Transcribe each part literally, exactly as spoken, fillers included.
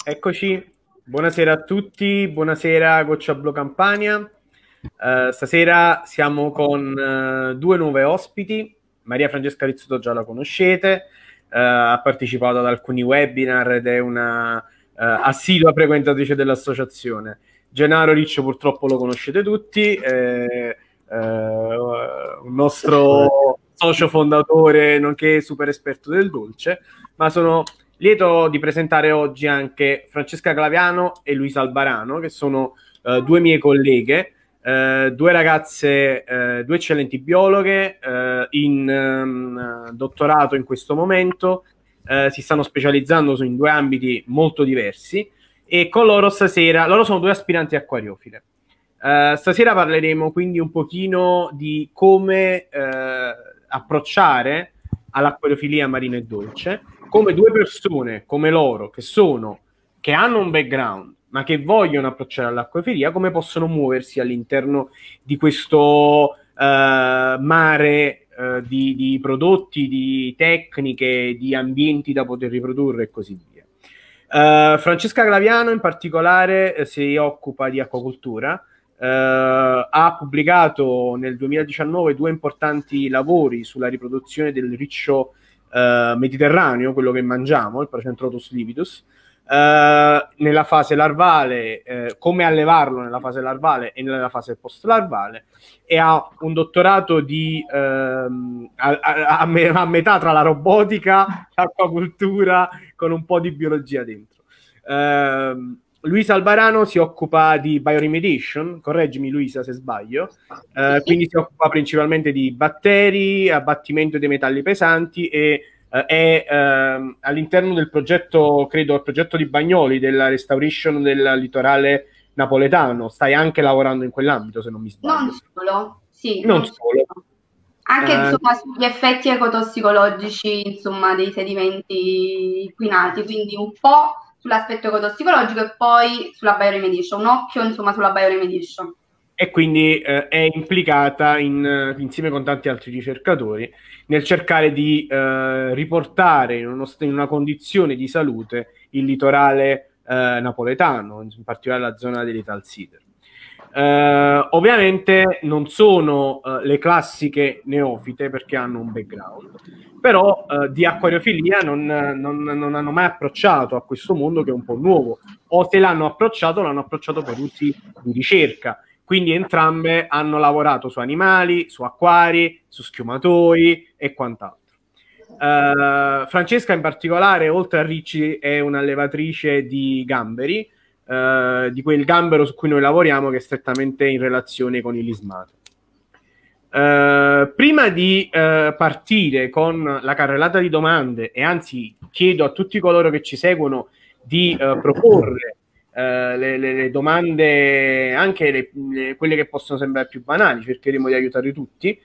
Eccoci, buonasera a tutti, buonasera Goccia Blu Campania. Uh, stasera siamo con uh, due nuove ospiti. Maria Francesca Rizzuto già la conoscete, uh, ha partecipato ad alcuni webinar ed è una uh, assidua frequentatrice dell'associazione. Gennaro Riccio purtroppo lo conoscete tutti, è uh, un nostro socio fondatore nonché super esperto del dolce, ma sono lieto di presentare oggi anche Francesca Claviano e Luisa Albarano, che sono uh, due mie colleghe, uh, due ragazze, uh, due eccellenti biologhe uh, in um, dottorato in questo momento, uh, si stanno specializzando in due ambiti molto diversi e con loro stasera, loro sono due aspiranti acquariofile. Uh, stasera parleremo quindi un pochino di come uh, approcciare all'acquariofilia marina e dolce, come due persone come loro che sono, che hanno un background ma che vogliono approcciare all'acquafilia, come possono muoversi all'interno di questo uh, mare uh, di, di prodotti, di tecniche, di ambienti da poter riprodurre e così via. Uh, Francesca Claviano in particolare eh, si occupa di acquacoltura. Uh, ha pubblicato nel duemiladiciannove due importanti lavori sulla riproduzione del riccio uh, mediterraneo, quello che mangiamo, il Paracentrotus lividus, uh, nella fase larvale, uh, come allevarlo nella fase larvale e nella fase post-larvale, e ha un dottorato di, uh, a, a, a, me, a metà tra la robotica, l'acquacultura, con un po' di biologia dentro. Uh, Luisa Albarano si occupa di bioremediation, correggimi Luisa se sbaglio, eh, quindi si occupa principalmente di batteri, abbattimento dei metalli pesanti e eh, è eh, all'interno del progetto, credo, il progetto di Bagnoli della restoration del litorale napoletano. Stai anche lavorando in quell'ambito, se non mi sbaglio. Non solo, sì, non, non solo. solo. Anche Eh, insomma, sugli effetti ecotossicologici insomma, dei sedimenti inquinati, quindi un po' sull'aspetto ecotossicologico e poi sulla bioremediation, un occhio insomma sulla bioremediation. E quindi eh, è implicata in, insieme con tanti altri ricercatori nel cercare di eh, riportare in, uno, in una condizione di salute il litorale eh, napoletano, in particolare la zona dell'Ital Sider. Uh, ovviamente non sono uh, le classiche neofite perché hanno un background, però uh, di acquariofilia non, non, non hanno mai approcciato a questo mondo che è un po' nuovo, o se l'hanno approcciato l'hanno approcciato per usi di ricerca, quindi entrambe hanno lavorato su animali, su acquari, su schiumatori e quant'altro. Uh, Francesca in particolare, oltre a Ricci, è un'allevatrice di gamberi, Uh, di quel gambero su cui noi lavoriamo, che è strettamente in relazione con il lismato. Uh, prima di uh, partire con la carrellata di domande, e anzi chiedo a tutti coloro che ci seguono di uh, proporre uh, le, le, le domande, anche le, le, quelle che possono sembrare più banali, cercheremo di aiutare tutti.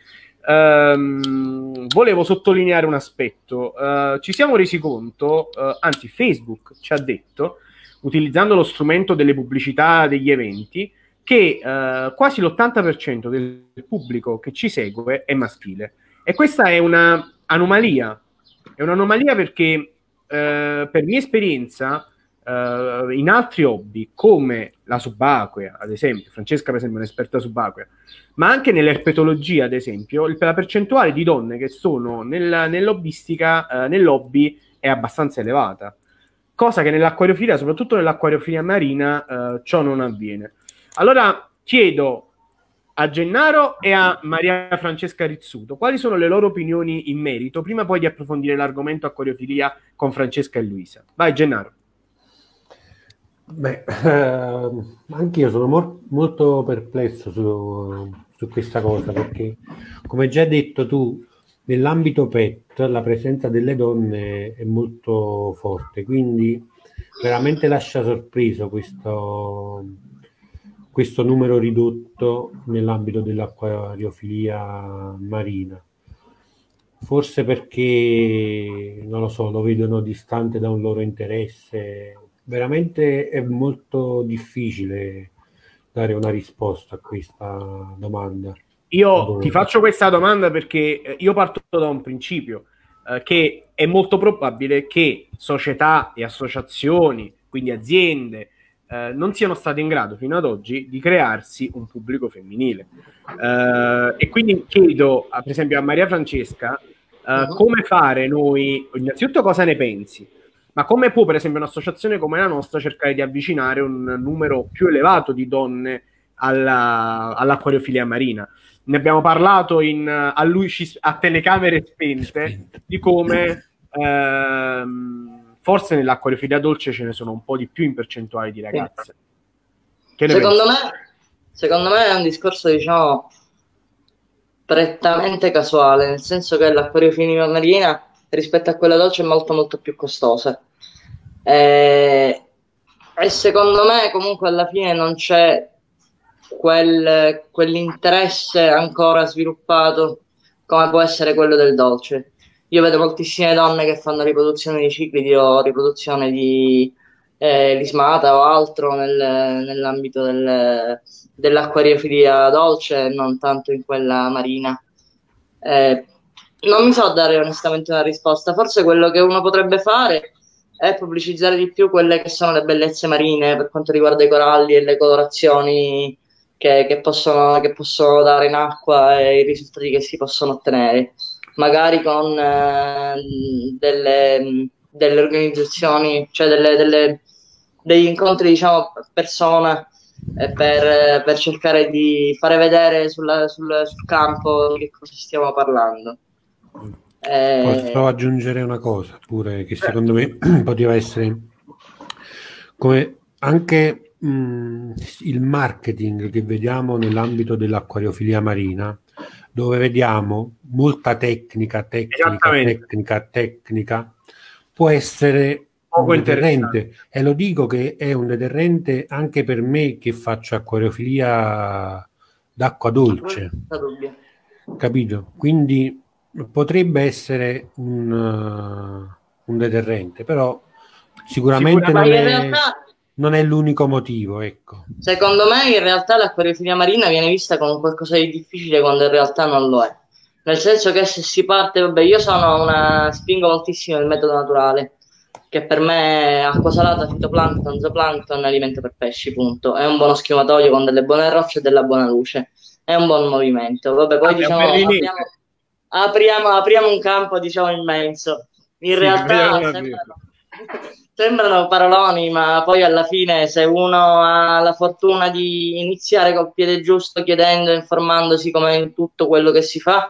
Um, volevo sottolineare un aspetto. Uh, ci siamo resi conto, uh, anzi Facebook ci ha detto, utilizzando lo strumento delle pubblicità degli eventi, che eh, quasi l'ottanta per cento del pubblico che ci segue è maschile. E questa è una anomalia. È un'anomalia perché, eh, per mia esperienza, eh, in altri hobby, come la subacquea, ad esempio, Francesca per esempio è un'esperta subacquea, ma anche nell'erpetologia, ad esempio, la percentuale di donne che sono nel, nell'hobbistica, eh, nell'hobby è abbastanza elevata. Cosa che nell'acquariofilia, soprattutto nell'acquariofilia marina, eh, ciò non avviene. Allora chiedo a Gennaro e a Maria Francesca Rizzuto quali sono le loro opinioni in merito, prima poi di approfondire l'argomento acquariofilia con Francesca e Luisa. Vai Gennaro. Beh, eh, anch'io sono mo molto perplesso su, su questa cosa, perché come già detto tu, nell'ambito pet la presenza delle donne è molto forte, quindi veramente lascia sorpreso questo, questo numero ridotto nell'ambito dell'acquariofilia marina. Forse perché, non lo so, lo vedono distante da un loro interesse. Veramente è molto difficile dare una risposta a questa domanda. Io ti faccio questa domanda perché io parto da un principio, eh, che è molto probabile che società e associazioni quindi aziende, eh, non siano state in grado fino ad oggi di crearsi un pubblico femminile. Eh, e quindi chiedo, per esempio, a Maria Francesca, eh, uh-huh. come fare noi, innanzitutto cosa ne pensi, ma come può per esempio un'associazione come la nostra cercare di avvicinare un numero più elevato di donne alla, all'acquariofilia marina? Ne abbiamo parlato in, a, luci, a telecamere spente di come ehm, forse nell'acquariofilia dolce ce ne sono un po' di più in percentuale di ragazze. Che ne secondo, pensi? me, secondo me è un discorso, diciamo, prettamente casuale, nel senso che l'acquariofilia marina rispetto a quella dolce è molto molto più costosa. E, e secondo me comunque alla fine non c'è Quel, quell'interesse ancora sviluppato come può essere quello del dolce. Io vedo moltissime donne che fanno riproduzione di ciclidi o riproduzione di eh, lismata o altro nel, nell'ambito del, dell'acquariofilia dolce, non tanto in quella marina. Eh, non mi so dare onestamente una risposta. Forse quello che uno potrebbe fare è pubblicizzare di più quelle che sono le bellezze marine per quanto riguarda i coralli e le colorazioni Che, che, possono, che possono dare in acqua e i risultati che si possono ottenere, magari con eh, delle, delle organizzazioni, cioè delle, delle, degli incontri, diciamo, persona eh, per, per cercare di fare vedere sulla, sul, sul campo di che cosa stiamo parlando. Eh... Posso aggiungere una cosa pure che secondo me poteva essere come anche il marketing che vediamo nell'ambito dell'acquariofilia marina, dove vediamo molta tecnica, tecnica, tecnica, tecnica, può essere un deterrente, e lo dico che è un deterrente anche per me che faccio acquariofilia d'acqua dolce, capito? Quindi potrebbe essere un, uh, un deterrente, però sicuramente, sicuramente non è... Realtà... non è l'unico motivo, ecco. Secondo me in realtà l'acquariofilia marina viene vista come qualcosa di difficile quando in realtà non lo è. Nel senso che se si parte, vabbè, io sono una spingo moltissimo il metodo naturale, che per me è acqua salata, fitoplancton, zooplancton, alimento per pesci, punto. È un buono schiumatoio con delle buone rocce e della buona luce. È un buon movimento. Vabbè, poi ah, diciamo apriamo, apriamo, apriamo un campo, diciamo, immenso. In sì, realtà sembrano... Sembrano paroloni, ma poi alla fine se uno ha la fortuna di iniziare col piede giusto, chiedendo e informandosi come in tutto quello che si fa,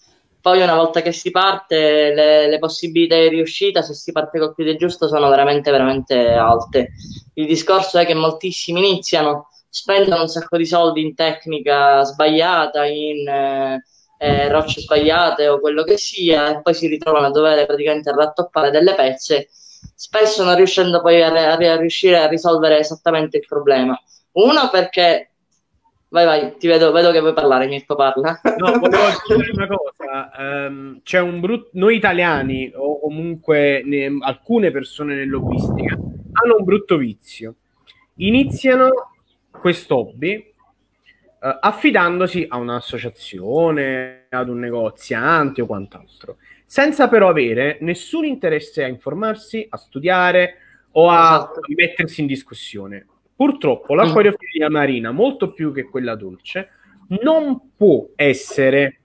poi una volta che si parte le, le possibilità di riuscita, se si parte col piede giusto, sono veramente veramente alte. Il discorso è che moltissimi iniziano, spendono un sacco di soldi in tecnica sbagliata, in eh, eh, rocce sbagliate o quello che sia, e poi si ritrovano a dover praticamente rattoppare delle pezze, spesso non riuscendo poi a, a, a riuscire a risolvere esattamente il problema. Uno perché vai vai, ti vedo, vedo che vuoi parlare, Mirko, parla. No, volevo dire una cosa, um, c'è un brutto, noi italiani o comunque ne, alcune persone nell'hobbistica hanno un brutto vizio, iniziano questo hobby uh, affidandosi a un'associazione, ad un negoziante o quant'altro, senza però avere nessun interesse a informarsi, a studiare o a esatto. mettersi in discussione. Purtroppo l'acquariofilia marina, molto più che quella dolce, non può essere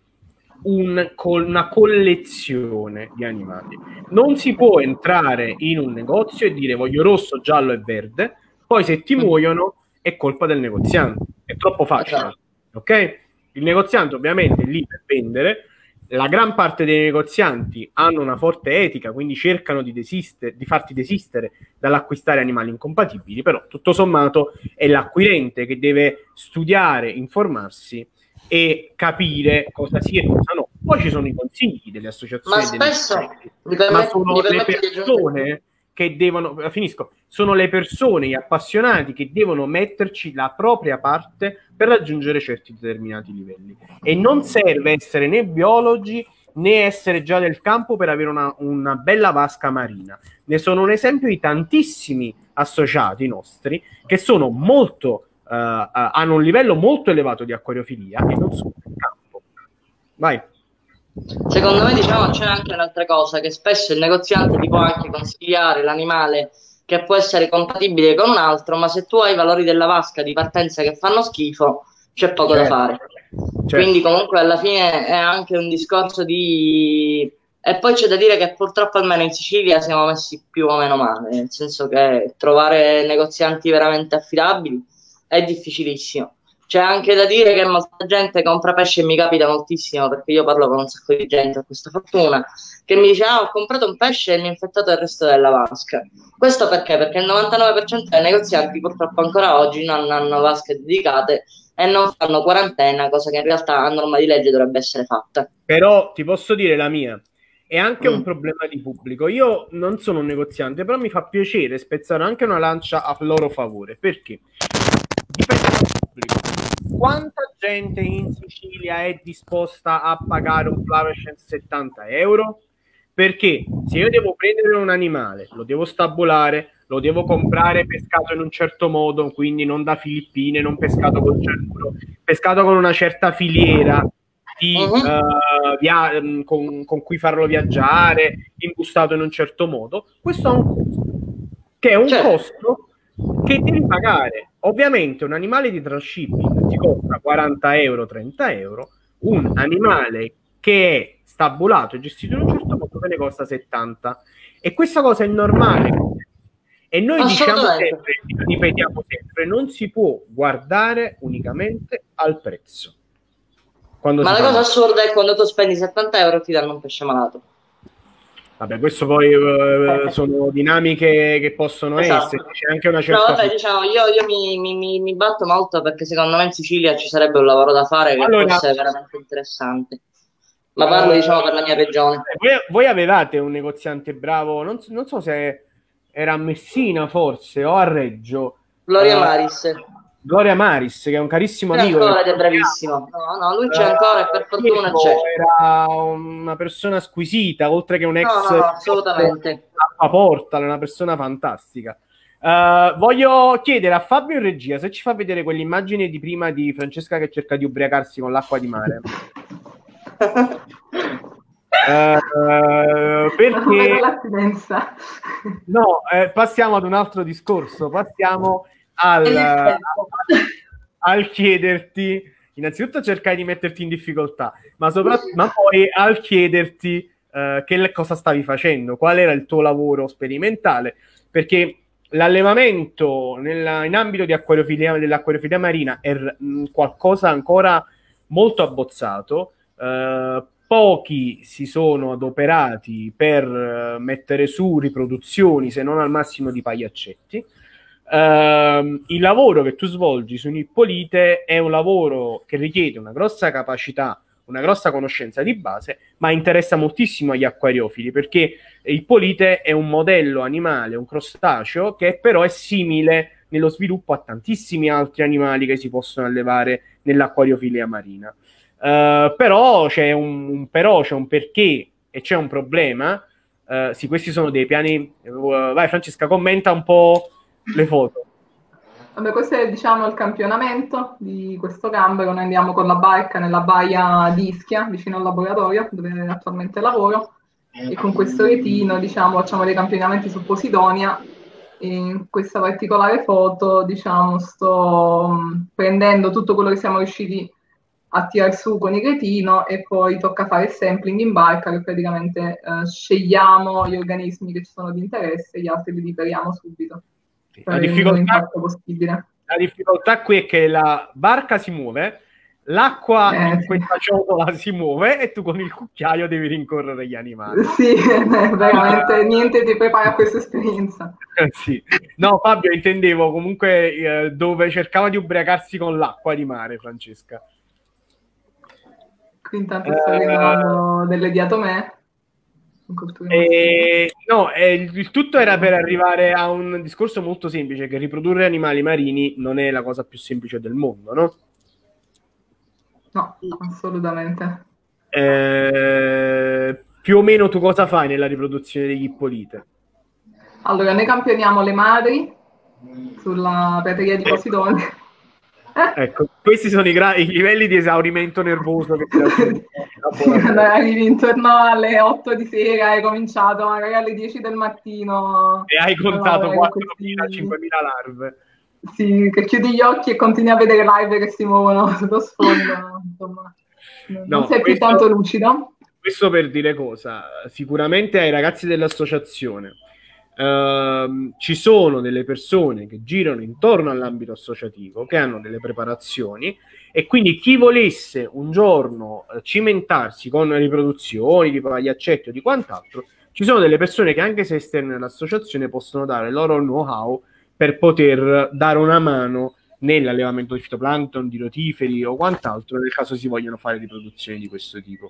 un, una collezione di animali. Non si può entrare in un negozio e dire voglio rosso, giallo e verde, poi se ti muoiono è colpa del negoziante. È troppo facile. Ok? Il negoziante ovviamente è lì per vendere. La gran parte dei negozianti hanno una forte etica, quindi cercano di, desistere, di farti desistere dall'acquistare animali incompatibili, però tutto sommato è l'acquirente che deve studiare, informarsi e capire cosa sì e cosa no. Poi ci sono i consigli delle associazioni, ma spesso delle... permette, ma sono le persone che devono, finisco, sono le persone, gli appassionati che devono metterci la propria parte per raggiungere certi determinati livelli. E non serve essere né biologi né essere già del campo per avere una, una bella vasca marina. Ne sono un esempio di tantissimi associati nostri che sono molto uh, uh, hanno un livello molto elevato di acquariofilia e non sono del campo. Vai. Secondo me, diciamo, c'è anche un'altra cosa, che spesso il negoziante ti può anche consigliare l'animale che può essere compatibile con un altro, ma se tu hai i valori della vasca di partenza che fanno schifo, c'è poco Certo. da fare. Certo. Quindi comunque alla fine è anche un discorso di... E poi c'è da dire che purtroppo almeno in Sicilia siamo messi più o meno male, nel senso che trovare negozianti veramente affidabili è difficilissimo. C'è anche da dire che molta gente compra pesce, e mi capita moltissimo perché io parlo con un sacco di gente, ho questa fortuna, che mi dice: ah, ho comprato un pesce e mi ha infettato il resto della vasca. Questo perché? Perché il novantanove per cento dei negozianti purtroppo ancora oggi non hanno vasche dedicate e non fanno quarantena, cosa che in realtà a norma di legge dovrebbe essere fatta. Però ti posso dire la mia, è anche Mm. un problema di pubblico. Io non sono un negoziante, però mi fa piacere spezzare anche una lancia a loro favore. Perché? Dipende dal pubblico. Quanta gente in Sicilia è disposta a pagare un Flavescent settanta euro? Perché se io devo prendere un animale, lo devo stabulare, lo devo comprare pescato in un certo modo, quindi non da Filippine, non pescato col cianuro, pescato con una certa filiera di, Mhm. uh, via- con, con cui farlo viaggiare, imbustato in un certo modo, questo ha un costo, che è un Certo. costo che devi pagare. Ovviamente un animale di dropshipping ti costa quaranta euro, trenta euro, un animale che è stabulato e gestito in un certo modo te ne costa settanta, e questa cosa è normale. E noi diciamo Assolutamente. sempre, ripetiamo sempre, non si può guardare unicamente al prezzo. Quando Ma si la fa cosa male. assurda è quando tu spendi settanta euro e ti danno un pesce malato. Vabbè, questo poi eh, sono dinamiche che possono Esatto. essere, c'è anche una No, certa... vabbè, diciamo, io, io mi, mi- mi- mi batto molto perché secondo me in Sicilia ci sarebbe un lavoro da fare che Allora, può essere veramente interessante. Ma parlo, eh, diciamo, per la mia regione. voi, voi avevate un negoziante bravo, non, so- non so se era a Messina forse o a Reggio, Gloria eh, Maris. Gloria Maris, che è un carissimo C'è amico. ancora che ed è bravissimo. No, no, lui c'è Eh, ancora e per fortuna Pietro c'è. era una persona squisita, oltre che un No, ex no, no, assolutamente. acqua porta, una persona fantastica. Eh, voglio chiedere a Fabio in regia se ci fa vedere quell'immagine di prima di Francesca che cerca di ubriacarsi con l'acqua di mare. Eh, perché l'attinenza. no, eh, passiamo ad un altro discorso, passiamo al, al chiederti, innanzitutto cercare di metterti in difficoltà, ma, soprattutto, ma poi al chiederti eh, che cosa stavi facendo, qual era il tuo lavoro sperimentale, perché l'allevamento nella, in ambito di acquariofilia, dell'acquariofilia marina è mh, qualcosa ancora molto abbozzato. Eh, pochi si sono adoperati per uh, mettere su riproduzioni, se non al massimo di pagliaccetti. Uh, il lavoro che tu svolgi su Nippolite è un lavoro che richiede una grossa capacità, una grossa conoscenza di base, ma interessa moltissimo agli acquariofili, perché il polite è un modello animale, un crostaceo, che però è simile nello sviluppo a tantissimi altri animali che si possono allevare nell'acquariofilia marina. Uh, però c'è un, un però, c'è un perché e c'è un problema. Uh, sì, questi sono dei piani. Uh, vai, Francesca, commenta un po' le foto. Vabbè, questo è, diciamo, il campionamento di questo gambero. Noi andiamo con la barca nella baia di Ischia, vicino al laboratorio dove attualmente lavoro, e con questo retino, diciamo, facciamo dei campionamenti su Posidonia. E in questa particolare foto, diciamo, sto um, prendendo tutto quello che siamo riusciti a tirar su con il retino, e poi tocca fare il sampling in barca, che praticamente eh, scegliamo gli organismi che ci sono di interesse e gli altri li liberiamo subito. La difficoltà, possibile. la difficoltà qui è che la barca si muove, l'acqua eh, in sì. questa ciotola si muove e tu con il cucchiaio devi rincorrere gli animali. Sì, veramente uh, niente ti prepara a questa esperienza. Sì. No, Fabio, intendevo comunque eh, dove cercava di ubriacarsi con l'acqua di mare, Francesca. Qui intanto sto uh, guardando delle diatomee. Eh, no, eh, il, il tutto era per arrivare a un discorso molto semplice, che riprodurre animali marini non è la cosa più semplice del mondo, no? No, assolutamente. Eh, più o meno tu cosa fai nella riproduzione degli ippolite? Allora, noi campioniamo le madri sulla prateria di Posidonia. Ecco, questi sono i, gra- i livelli di esaurimento nervoso che ti sì, arrivi intorno alle otto di sera, hai cominciato magari alle dieci del mattino e hai contato allora, quattromila questi... cinquemila larve. Sì, che chiudi gli occhi e continui a vedere live che si muovono sullo sfondo, insomma, non No, sei più questo, tanto lucido. questo per dire cosa? Sicuramente ai ragazzi dell'associazione ehm, ci sono delle persone che girano intorno all'ambito associativo, che hanno delle preparazioni, e quindi chi volesse un giorno eh, cimentarsi con riproduzioni di pagliaccetti o di quant'altro, ci sono delle persone che anche se esterne all'associazione possono dare il loro know-how per poter dare una mano nell'allevamento di fitoplancton, di rotiferi o quant'altro, nel caso si vogliono fare riproduzioni di questo tipo.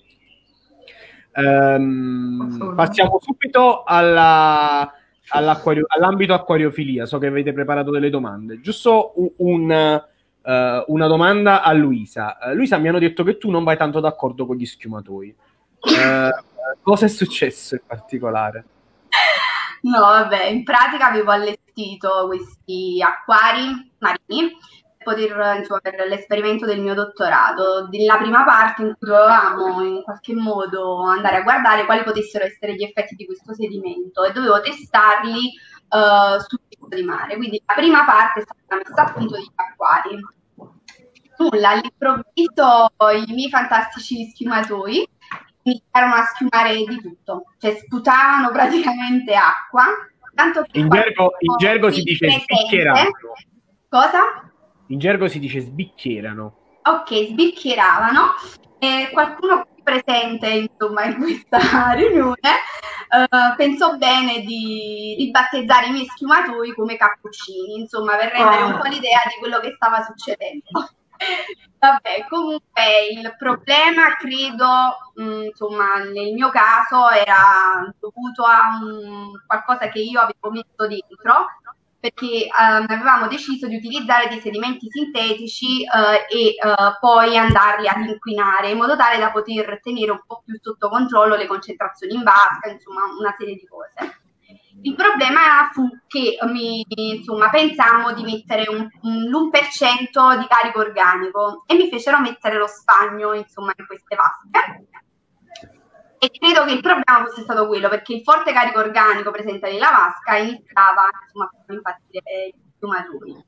Um, passiamo subito alla, all'acquario, all'ambito acquariofilia. So che avete preparato delle domande. Giusto un, un, uh, una domanda a Luisa. Uh, Luisa, mi hanno detto che tu non vai tanto d'accordo con gli schiumatoi. Uh, cosa è successo in particolare? No, vabbè, in pratica avevo allestito questi acquari marini per poter, insomma, per l'esperimento del mio dottorato. La prima parte in cui dovevamo in qualche modo andare a guardare quali potessero essere gli effetti di questo sedimento e dovevo testarli uh, sul tipo di mare. Quindi la prima parte è stata la messa a punto degli acquari. Nulla, all'improvviso i miei fantastici schiumatoi iniziarono a schiumare di tutto, cioè sputavano praticamente acqua. Tanto che in gergo, in gergo si dice sbicchierano. Cosa? In gergo si dice sbicchierano. Ok, sbicchieravano. E qualcuno qui presente, insomma, in questa riunione uh, pensò bene di ribattezzare i miei schiumatoi come cappuccini, insomma, per rendere un po' l'idea di quello che stava succedendo. Vabbè, comunque il problema credo, mh, insomma, nel mio caso era dovuto a un, qualcosa che io avevo messo dentro, perché um, avevamo deciso di utilizzare dei sedimenti sintetici uh, e uh, poi andarli ad inquinare in modo tale da poter tenere un po' più sotto controllo le concentrazioni in vasca, insomma una serie di cose. Il problema fu che mi, insomma, pensammo di mettere un, un, l'uno per cento di carico organico e mi fecero mettere lo stagno, insomma, in queste vasche. E credo che il problema fosse stato quello, perché il forte carico organico presente nella vasca iniziava, insomma, a far impazzire gli schiumatoi.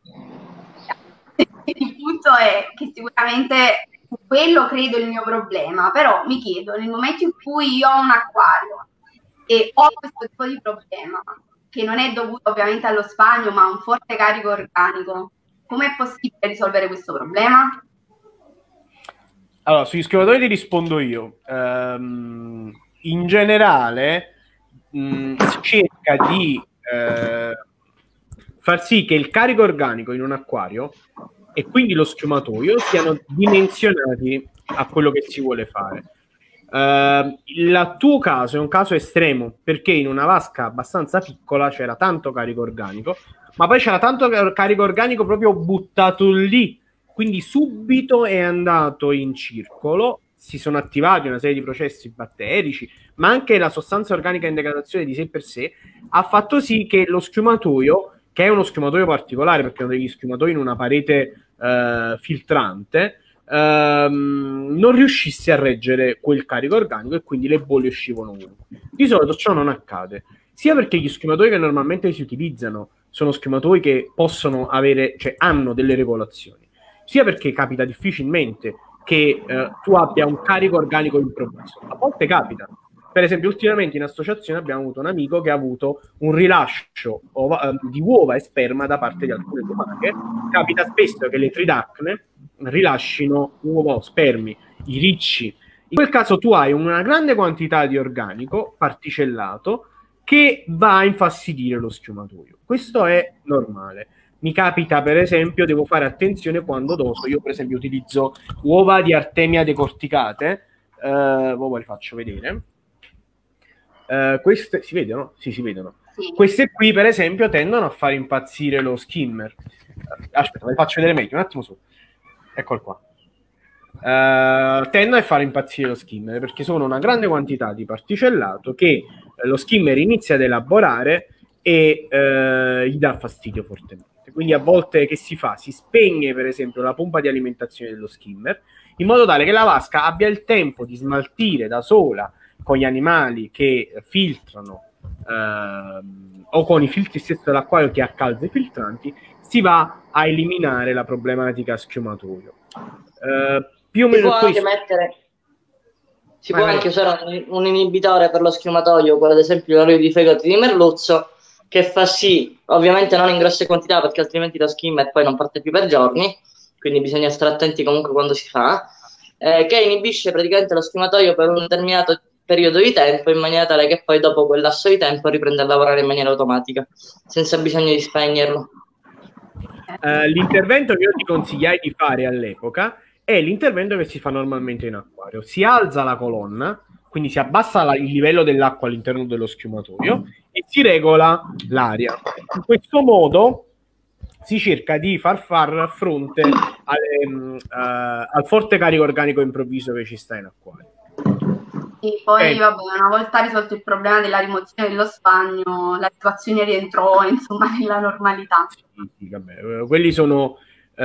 Il punto è che sicuramente quello credo il mio problema, però mi chiedo, nel momento in cui io ho un acquario e ho questo tipo di problema, che non è dovuto ovviamente allo spagno, ma a un forte carico organico, com'è possibile risolvere questo problema? Allora, sugli schiumatori ti rispondo io. Um, in generale mh, si cerca di eh, far sì che il carico organico in un acquario e quindi lo schiumatoio siano dimensionati a quello che si vuole fare. Uh, il tuo caso è un caso estremo perché in una vasca abbastanza piccola c'era tanto carico organico, ma poi c'era tanto carico organico proprio buttato lì, quindi subito è andato in circolo, si sono attivati una serie di processi batterici, ma anche la sostanza organica in degradazione di sé per sé ha fatto sì che lo schiumatoio, che è uno schiumatoio particolare perché è uno degli schiumatoi in una parete uh, filtrante, Um, non riuscisse a reggere quel carico organico e quindi le bolle uscivano ovunque. Di solito ciò non accade, sia perché gli schiumatoi che normalmente si utilizzano sono schiumatoi che possono avere, cioè hanno delle regolazioni, sia perché capita difficilmente che uh, tu abbia un carico organico improvviso. A volte capita. Per esempio, ultimamente in associazione abbiamo avuto un amico che ha avuto un rilascio ova, uh, di uova e sperma da parte di alcune lumache. Capita spesso che le tridacne rilascino uova o spermi, i ricci. In quel caso tu hai una grande quantità di organico particellato che va a infastidire lo schiumatoio. Questo è normale. Mi capita, per esempio, devo fare attenzione quando doso. Io, per esempio, utilizzo uova di Artemia decorticate. Uh, ora le faccio vedere. Uh, queste si vedono? Sì, si vedono. Sì. Queste qui, per esempio, tendono a far impazzire lo skimmer. Aspetta, ve le faccio vedere meglio, un attimo su. Eccolo qua. Uh, tendono a far impazzire lo skimmer perché sono una grande quantità di particellato che eh, lo skimmer inizia ad elaborare e eh, gli dà fastidio fortemente. Quindi a volte che si fa? Si spegne per esempio la pompa di alimentazione dello skimmer, in modo tale che la vasca abbia il tempo di smaltire da sola con gli animali che filtrano ehm, o con i filtri stesso dell'acquario che ha calze filtranti, si va a eliminare la problematica schiumatoio. Eh, più o Si meno può anche questo... mettere, si Vai, può vai. anche usare un, un inibitore per lo schiumatoio, come ad esempio l'olio di fegato di merluzzo, che fa sì, ovviamente non in grosse quantità perché altrimenti lo skimmer poi non parte più per giorni, quindi bisogna stare attenti comunque quando si fa, eh, che inibisce praticamente lo schiumatoio per un determinato periodo di tempo in maniera tale che poi dopo quel lasso di tempo riprende a lavorare in maniera automatica, senza bisogno di spegnerlo. Eh, l'intervento che io ti consigliai di fare all'epoca è l'intervento che si fa normalmente in acquario. Si alza la colonna, quindi si abbassa la, il livello dell'acqua all'interno dello schiumatoio e si regola l'aria. In questo modo si cerca di far far fronte alle, uh, al forte carico organico improvviso che ci sta in acquario. E poi, Eh. vabbè, una volta risolto il problema della rimozione dello stagno, la situazione rientrò, insomma, nella normalità. Sì, sì, vabbè. Quelli sono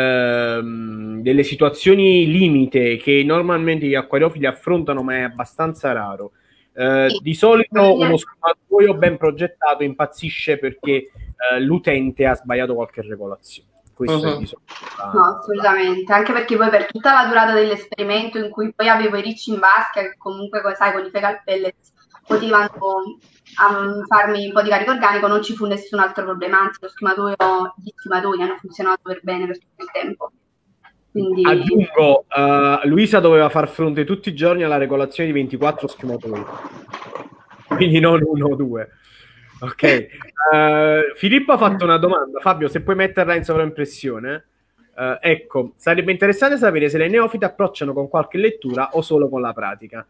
ehm, delle situazioni limite che normalmente gli acquariofili affrontano, ma è abbastanza raro. Eh, Sì. Di solito uno schiumatoio ben progettato impazzisce perché eh, l'utente ha sbagliato qualche regolazione. Questo Uh-huh. è di solito. No, assolutamente, anche perché poi per tutta la durata dell'esperimento in cui poi avevo i ricci in vasca, che comunque, sai, con i fecal pellets potevano um, farmi un po' di carico organico, non ci fu nessun altro problema, anzi lo schiumatoio, gli schiumatori hanno funzionato per bene per tutto il tempo. Quindi... Aggiungo, uh, Luisa doveva far fronte tutti i giorni alla regolazione di ventiquattro schiumatori, quindi non uno o due. Ok, uh, Filippo ha fatto una domanda. Fabio, se puoi metterla in sovraimpressione. Uh, ecco, sarebbe interessante sapere se le neofite approcciano con qualche lettura o solo con la pratica.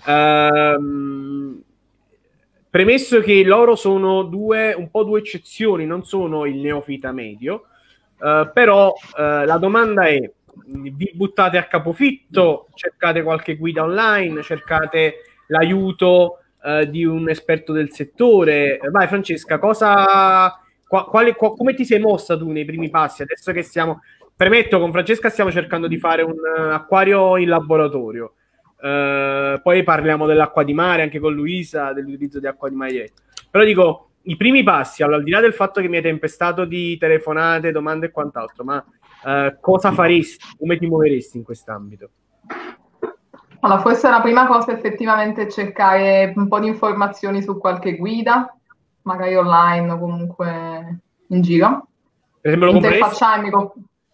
Uh, premesso che loro sono due, un po' due eccezioni, non sono il neofita medio, uh, però uh, la domanda è: vi buttate a capofitto, cercate qualche guida online, cercate l'aiuto Uh, di un esperto del settore? Vai Francesca, cosa, qua, quale, qua, come ti sei mossa tu nei primi passi? Adesso che stiamo, premetto, con Francesca stiamo cercando di fare un uh, acquario in laboratorio, uh, poi parliamo dell'acqua di mare anche con Luisa, dell'utilizzo di acqua di mare diretto. Però dico, i primi passi, allora, al di là del fatto che mi hai tempestato di telefonate, domande e quant'altro, ma uh, cosa faresti, come ti muoveresti in quest'ambito? Allora, forse la prima cosa è effettivamente cercare un po' di informazioni su qualche guida, magari online o comunque in giro. Per esempio, lo Interfacciarmi con...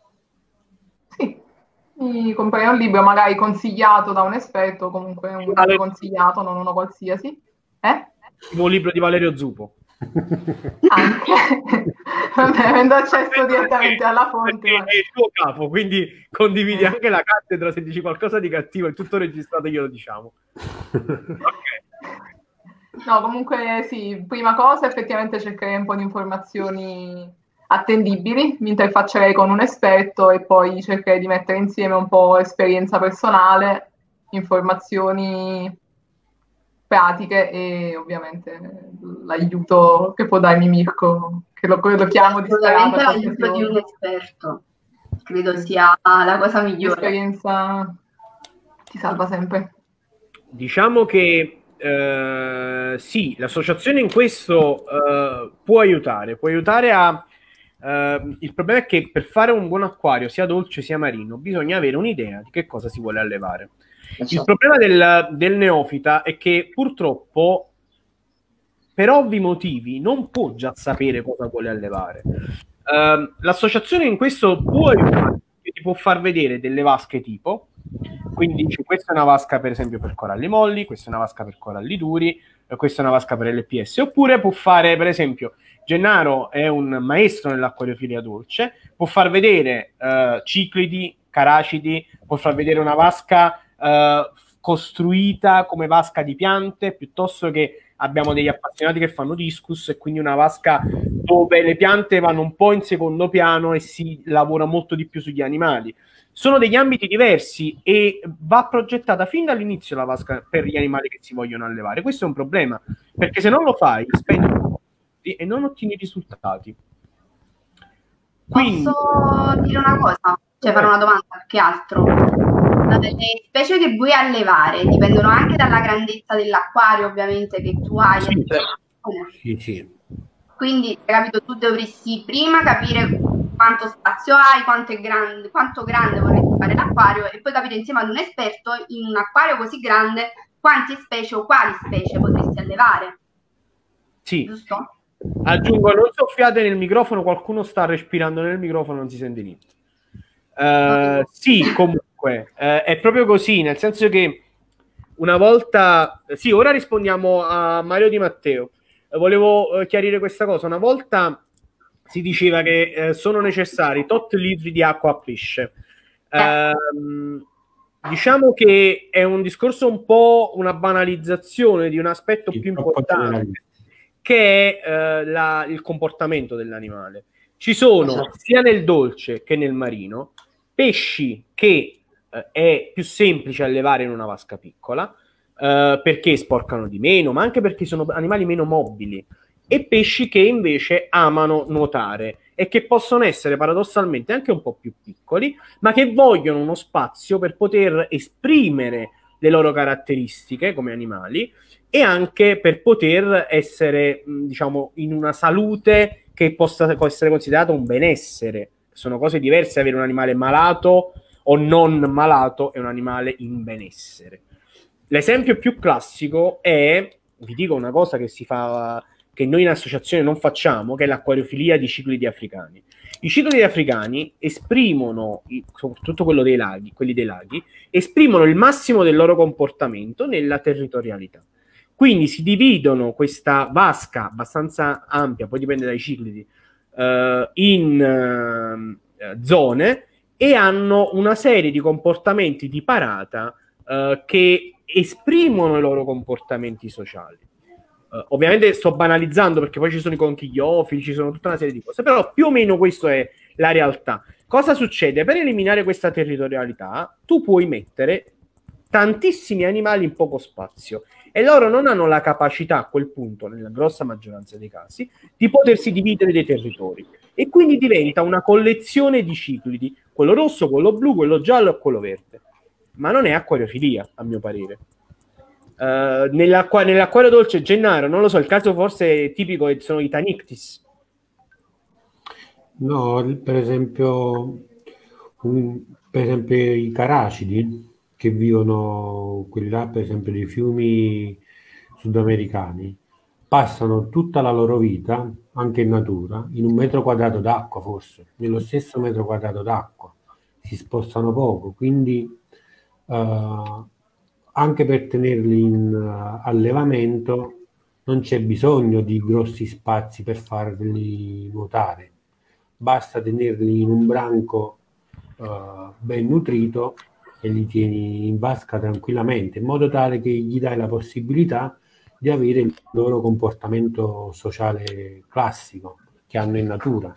Sì, mi comprerei un libro magari consigliato da un esperto, comunque un libro consigliato, non uno qualsiasi. Eh? Un libro di Valerio Zupo. Anche. Vabbè, avendo accesso direttamente alla fonte. È il tuo capo, quindi condividi anche la cattedra. Se dici qualcosa di cattivo, è tutto registrato, glielo diciamo. Okay. No, comunque sì, prima cosa effettivamente cercherei un po' di informazioni attendibili, mi interfaccerei con un esperto e poi cercherei di mettere insieme un po' esperienza personale, informazioni pratiche e ovviamente l'aiuto che può darmi Mirko, che lo, lo chiamo di assolutamente l'aiuto di un esperto, credo sia la cosa migliore. L'esperienza ti salva sempre. Diciamo che eh, sì, l'associazione in questo eh, può aiutare, può aiutare a... Eh, il problema è che per fare un buon acquario, sia dolce sia marino, bisogna avere un'idea di che cosa si vuole allevare. Il problema del, del neofita è che purtroppo, per ovvi motivi, non può già sapere cosa vuole allevare. Uh, l'associazione in questo può aiutare, ti può far vedere delle vasche tipo, quindi dice, questa è una vasca per esempio per coralli molli, questa è una vasca per coralli duri, questa è una vasca per L P S, oppure può fare, per esempio, Gennaro è un maestro nell'acquariofilia dolce, può far vedere uh, ciclidi, caracidi, può far vedere una vasca Uh, costruita come vasca di piante, piuttosto che abbiamo degli appassionati che fanno discus e quindi una vasca dove le piante vanno un po' in secondo piano e si lavora molto di più sugli animali. Sono degli ambiti diversi e va progettata fin dall'inizio la vasca per gli animali che si vogliono allevare. Questo è un problema, perché se non lo fai spendi, metodi e non ottieni risultati. Quindi... Posso dire una cosa? Cioè fare una domanda più che altro? Le specie che vuoi allevare dipendono anche dalla grandezza dell'acquario, ovviamente, che tu hai. Sì, sì, sì. Quindi, capito, tu dovresti prima capire quanto spazio hai, quanto è grande, quanto grande vorresti fare l'acquario, e poi capire insieme ad un esperto in un acquario così grande quante specie o quali specie potresti allevare. Sì. Giusto? Aggiungo, non soffiate nel microfono, qualcuno sta respirando nel microfono, non si sente niente. Uh, sì, comunque, uh, è proprio così, nel senso che una volta... Sì, ora rispondiamo a Mario Di Matteo. Uh, volevo uh, chiarire questa cosa. Una volta si diceva che uh, sono necessari tot litri di acqua a pesce. Uh, diciamo che è un discorso un po' una banalizzazione di un aspetto sì, più importante, che è uh, la, il comportamento dell'animale. Ci sono, sia nel dolce che nel marino, pesci che uh, è più semplice allevare in una vasca piccola, uh, perché sporcano di meno, ma anche perché sono animali meno mobili, e pesci che invece amano nuotare e che possono essere paradossalmente anche un po' più piccoli, ma che vogliono uno spazio per poter esprimere le loro caratteristiche come animali e anche per poter essere, diciamo, in una salute che possa essere considerata un benessere. Sono cose diverse avere un animale malato o non malato e un animale in benessere. L'esempio più classico è, vi dico una cosa che si fa, che noi in associazione non facciamo, che è l'acquariofilia di ciclidi africani. I ciclidi africani esprimono, soprattutto quello dei laghi, quelli dei laghi, esprimono il massimo del loro comportamento nella territorialità. Quindi si dividono questa vasca abbastanza ampia, poi dipende dai ciclidi, uh, in uh, zone, e hanno una serie di comportamenti di parata uh, che esprimono i loro comportamenti sociali. Uh, ovviamente sto banalizzando perché poi ci sono i conchigliofili, ci sono tutta una serie di cose, però più o meno questa è la realtà. Cosa succede? Per eliminare questa territorialità tu puoi mettere tantissimi animali in poco spazio e loro non hanno la capacità a quel punto, nella grossa maggioranza dei casi, di potersi dividere dei territori, e quindi diventa una collezione di ciclidi, quello rosso, quello blu, quello giallo e quello verde. Ma non è acquariofilia, a mio parere. Uh, nell'acqua, nell'acquario dolce Gennaro, non lo so, il caso forse tipico sono i Tanictis. No, per esempio, un, per esempio i caracidi che vivono, quelli là per esempio dei fiumi sudamericani, passano tutta la loro vita, anche in natura, in un metro quadrato d'acqua, forse, nello stesso metro quadrato d'acqua, si spostano poco, quindi uh, anche per tenerli in uh, allevamento non c'è bisogno di grossi spazi per farli nuotare, basta tenerli in un branco uh, ben nutrito e li tieni in vasca tranquillamente, in modo tale che gli dai la possibilità di avere il loro comportamento sociale classico che hanno in natura.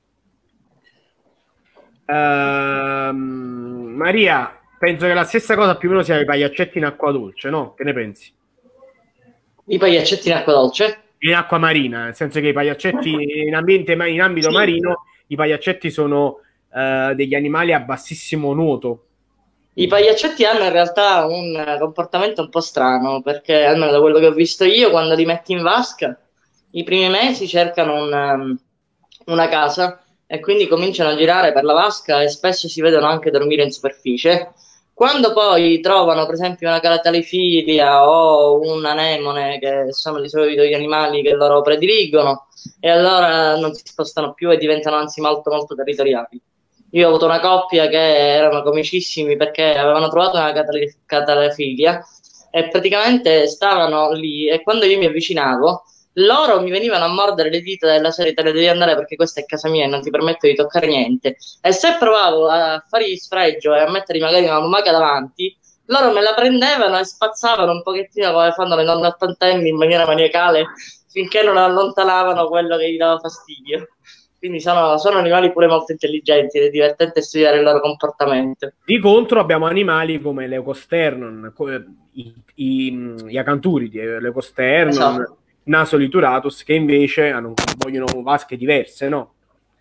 Uh, Maria, penso che la stessa cosa più o meno sia i pagliaccetti in acqua dolce, no? Che ne pensi? I pagliaccetti in acqua dolce? In acqua marina, nel senso che i pagliaccetti in ambiente in ambito sì. marino, i pagliaccetti sono uh, degli animali a bassissimo nuoto. I pagliaccetti hanno in realtà un comportamento un po' strano, perché almeno da quello che ho visto io, quando li metti in vasca, i primi mesi cercano un, una casa e quindi cominciano a girare per la vasca e spesso si vedono anche dormire in superficie. Quando poi trovano per esempio una calatalifilia o un anemone, che sono di solito gli animali che loro prediligono, e allora non si spostano più e diventano anzi molto molto territoriali. Io ho avuto una coppia che erano comicissimi perché avevano trovato una catalefilia e praticamente stavano lì, e quando io mi avvicinavo loro mi venivano a mordere le dita della serie: te ne devi andare perché questa è casa mia e non ti permetto di toccare niente. E se provavo a fargli sfregio e a mettergli magari una lumaca davanti, loro me la prendevano e spazzavano un pochettino come fanno le nonne ottantenni in maniera maniacale, finché non allontanavano quello che gli dava fastidio. Quindi sono, sono animali pure molto intelligenti ed è divertente studiare il loro comportamento. Di contro abbiamo animali come l'Eucosternon, i, i, gli acanturidi, l'Eucosternon, esatto. Nasolituratus, che invece hanno, vogliono vasche diverse, no?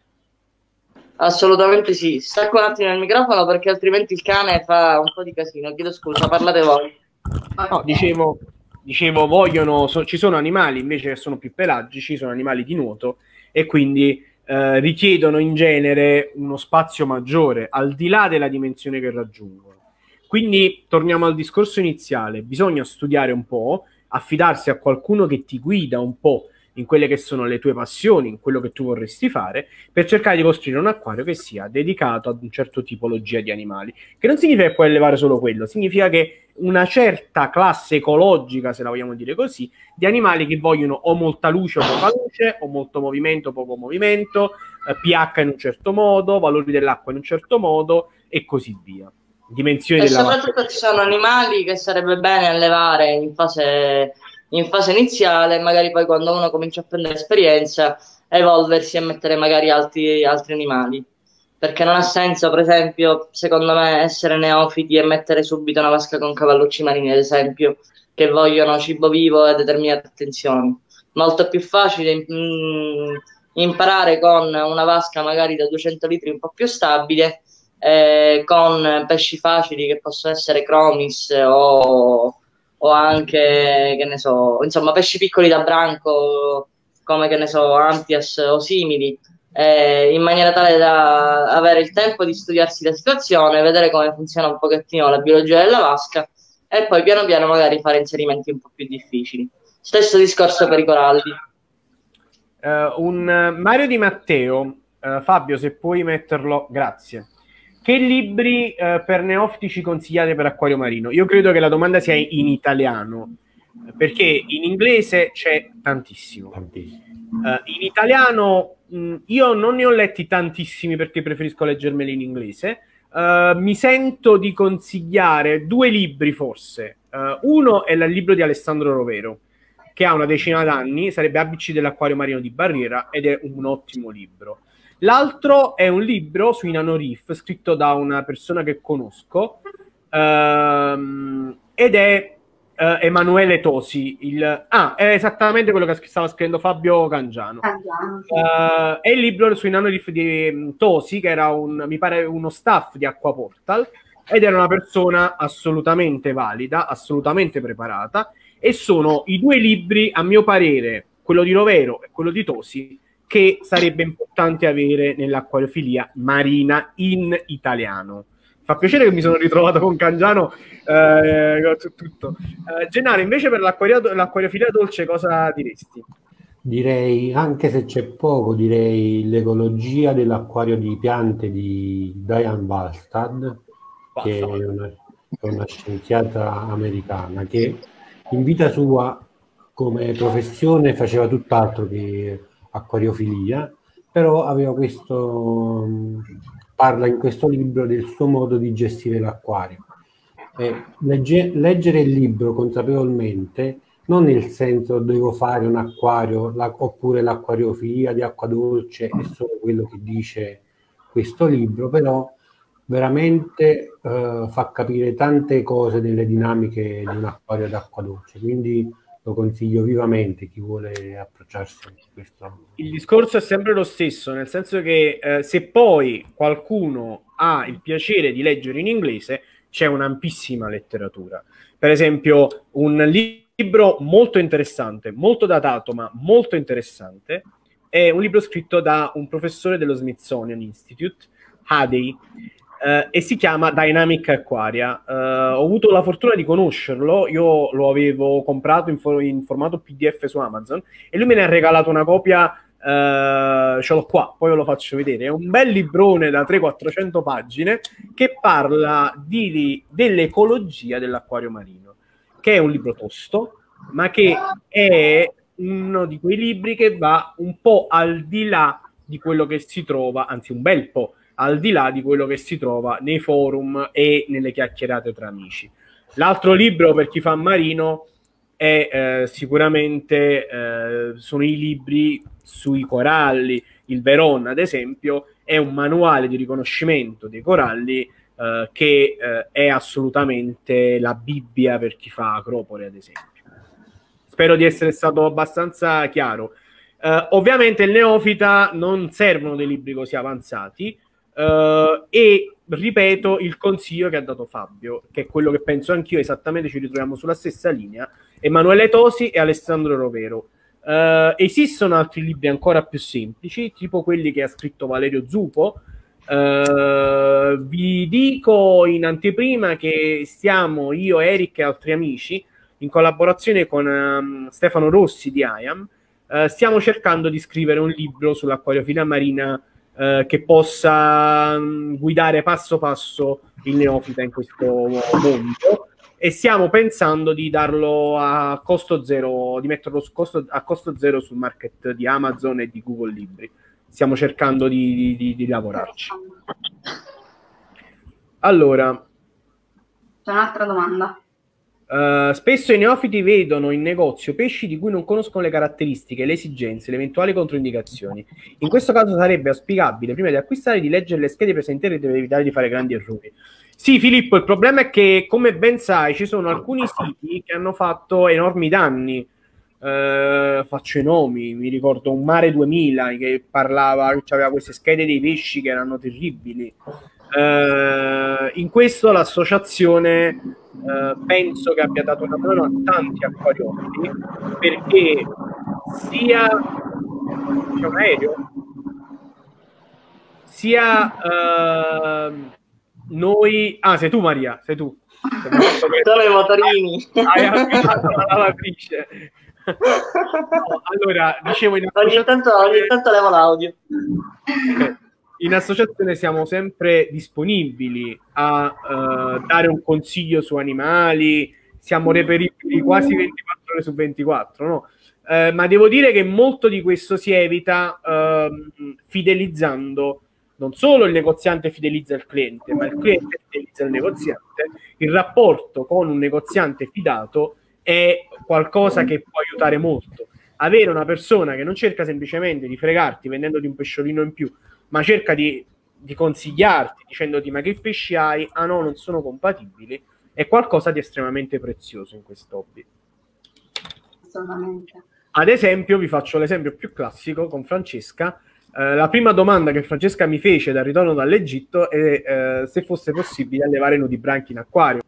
Assolutamente sì. Stacco un attimo il microfono perché altrimenti il cane fa un po' di casino. Chiedo scusa, parlate voi. No, dicevo, dicevo vogliono, so, ci sono animali invece che sono più pelagici, sono animali di nuoto e quindi eh, richiedono in genere uno spazio maggiore al di là della dimensione che raggiungono. Quindi torniamo al discorso iniziale, bisogna studiare un po', affidarsi a qualcuno che ti guida un po' in quelle che sono le tue passioni, in quello che tu vorresti fare, per cercare di costruire un acquario che sia dedicato ad un certo tipologia di animali, che non significa che puoi allevare solo quello, significa che una certa classe ecologica, se la vogliamo dire così, di animali che vogliono o molta luce o poca luce, o molto movimento o poco movimento, eh, pH in un certo modo, valori dell'acqua in un certo modo e così via. Dimensioni E della soprattutto ci sono animali che sarebbe bene allevare in fase, in fase iniziale, magari poi quando uno comincia a prendere esperienza, evolversi e mettere magari altri, altri animali. Perché non ha senso, per esempio, secondo me, essere neofiti e mettere subito una vasca con cavallucci marini, ad esempio, che vogliono cibo vivo e determinate attenzioni. Molto più facile mm, imparare con una vasca magari da duecento litri un po' più stabile, eh, con pesci facili che possono essere Chromis o, o anche, che ne so, insomma, pesci piccoli da branco come, che ne so, Ampias o simili, eh, in maniera tale da avere il tempo di studiarsi la situazione, vedere come funziona un pochettino la biologia della vasca e poi piano piano magari fare inserimenti un po' più difficili. Stesso discorso per i coralli. Uh, un uh, Mario Di Matteo, uh, Fabio, se puoi metterlo, grazie. Che libri uh, per neofiti ci consigliate per acquario marino? Io credo che la domanda sia in italiano, perché in inglese c'è tantissimo. Tantissimo. Uh, in italiano mh, io non ne ho letti tantissimi perché preferisco leggermeli in inglese. Uh, mi sento di consigliare due libri forse. Uh, uno è il libro di Alessandro Rovero, che ha una decina d'anni, sarebbe A B C dell'acquario marino di Barriera, ed è un ottimo libro. L'altro è un libro sui nanoreef, scritto da una persona che conosco, ehm, ed è eh, Emanuele Tosi. Il, ah, è esattamente quello che stava scrivendo Fabio Cangiano. Cangiano, sì. Uh, è il libro sui nanoreef di um, Tosi, che era un, mi pare uno staff di Acquaportal, ed era una persona assolutamente valida, assolutamente preparata, e sono i due libri, a mio parere, quello di Rovero e quello di Tosi, che sarebbe importante avere nell'acquariofilia marina in italiano. Fa piacere che mi sono ritrovato con Cangiano eh, tutto. Eh, Gennaro, invece per l'acquariofilia dolce cosa diresti? Direi, anche se c'è poco, direi l'ecologia dell'acquario di piante di Diane Wallstad, che è una, è una scienziata americana che in vita sua come professione faceva tutt'altro che acquariofilia, però aveva questo, parla in questo libro del suo modo di gestire l'acquario. Eh, legge, leggere il libro consapevolmente, non nel senso devo fare un acquario la, oppure l'acquariofilia di acqua dolce, è solo quello che dice questo libro, però veramente eh, fa capire tante cose delle dinamiche di un acquario d'acqua dolce, quindi lo consiglio vivamente chi vuole approcciarsi a questo. Il discorso è sempre lo stesso, nel senso che eh, se poi qualcuno ha il piacere di leggere in inglese, c'è un'ampissima letteratura. Per esempio, un libro molto interessante, molto datato, ma molto interessante, è un libro scritto da un professore dello Smithsonian Institute, Hadley, Uh, e si chiama Dynamic Aquaria. Uh, ho avuto la fortuna di conoscerlo, io lo avevo comprato in, for- in formato P D F su Amazon e lui me ne ha regalato una copia, uh, ce l'ho qua, poi ve lo faccio vedere. È un bel librone da trecento quattrocento pagine che parla di, dell'ecologia dell'acquario marino, che è un libro tosto, ma che è uno di quei libri che va un po' al di là di quello che si trova, anzi un bel po' al di là di quello che si trova nei forum e nelle chiacchierate tra amici. L'altro libro per chi fa marino è eh, sicuramente eh, sono i libri sui coralli. Il Veron, ad esempio, è un manuale di riconoscimento dei coralli eh, che eh, è assolutamente la Bibbia per chi fa acropole, ad esempio. spero di essere stato abbastanza chiaro. Uh, ovviamente il neofita non servono dei libri così avanzati, uh, e ripeto il consiglio che ha dato Fabio, che è quello che penso anch'io, esattamente ci ritroviamo sulla stessa linea: Emanuele Tosi e Alessandro Rovero. Uh, esistono altri libri ancora più semplici, tipo quelli che ha scritto Valerio Zupo. Uh, vi dico in anteprima che stiamo, io, Eric e altri amici, in collaborazione con um, Stefano Rossi di I A M, Uh, stiamo cercando di scrivere un libro sull'acquariofilia marina uh, che possa um, guidare passo passo il neofita in questo mondo, e stiamo pensando di darlo a costo zero, di metterlo su costo, a costo zero sul market di Amazon e di Google Libri. Stiamo cercando di, di, di lavorarci. Allora, c'è un'altra domanda. Uh, spesso i neofiti vedono in negozio pesci di cui non conoscono le caratteristiche, le esigenze, le eventuali controindicazioni. In questo caso sarebbe auspicabile, prima di acquistare, di leggere le schede presenti per evitare di fare grandi errori. Sì, Filippo, il problema è che, come ben sai, ci sono alcuni siti che hanno fatto enormi danni. Uh, faccio i nomi, mi ricordo un Mare duemila che parlava, che aveva queste schede dei pesci che erano terribili. Uh, in questo l'associazione uh, penso che abbia dato una mano a tanti acquariofili, perché sia c'è un aereo sia uh, noi ah sei tu Maria sei tu sono i motorini, hai affidato la lavatrice. No, allora dicevo in ogni tanto, ogni tanto levo l'audio. In associazione siamo sempre disponibili a uh, dare un consiglio su animali, siamo reperibili quasi ventiquattro ore su ventiquattro, no? Uh, ma devo dire che molto di questo si evita uh, fidelizzando, non solo il negoziante fidelizza il cliente, ma il cliente fidelizza il negoziante. Il rapporto con un negoziante fidato è qualcosa che può aiutare molto. Avere una persona che non cerca semplicemente di fregarti vendendoti un pesciolino in più, ma cerca di, di consigliarti dicendoti ma che pesci hai, ah no, non sono compatibili, è qualcosa di estremamente prezioso in questo hobby. Assolutamente. Ad esempio, vi faccio l'esempio più classico con Francesca. Eh, la prima domanda che Francesca mi fece dal ritorno dall'Egitto è eh, se fosse possibile allevare nudibranchi in acquario.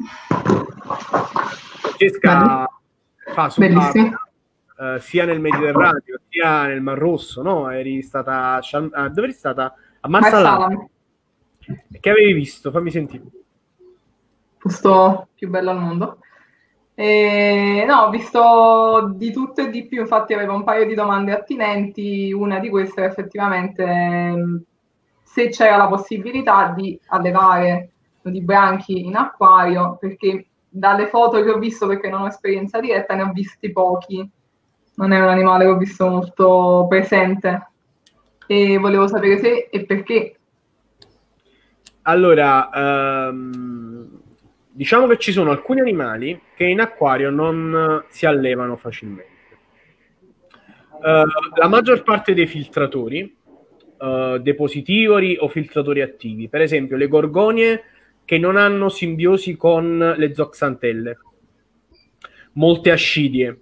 Francesca fa su Uh, sia nel Mediterraneo sia nel Mar Rosso, no? Eri stata a, dove eri stata? A Marsalam. Che avevi visto? Fammi sentire. Posto più bello al mondo. E, no, ho visto di tutto e di più, infatti avevo un paio di domande attinenti. Una di queste è effettivamente se c'era la possibilità di allevare nudibranchi in acquario, perché dalle foto che ho visto, perché non ho esperienza diretta, ne ho visti pochi. Non è un animale che ho visto molto presente e volevo sapere se e perché. Allora, um, diciamo che ci sono alcuni animali che in acquario non si allevano facilmente. Uh, la maggior parte dei filtratori, uh, depositivori o filtratori attivi, per esempio le gorgonie che non hanno simbiosi con le zooxantelle, molte ascidie,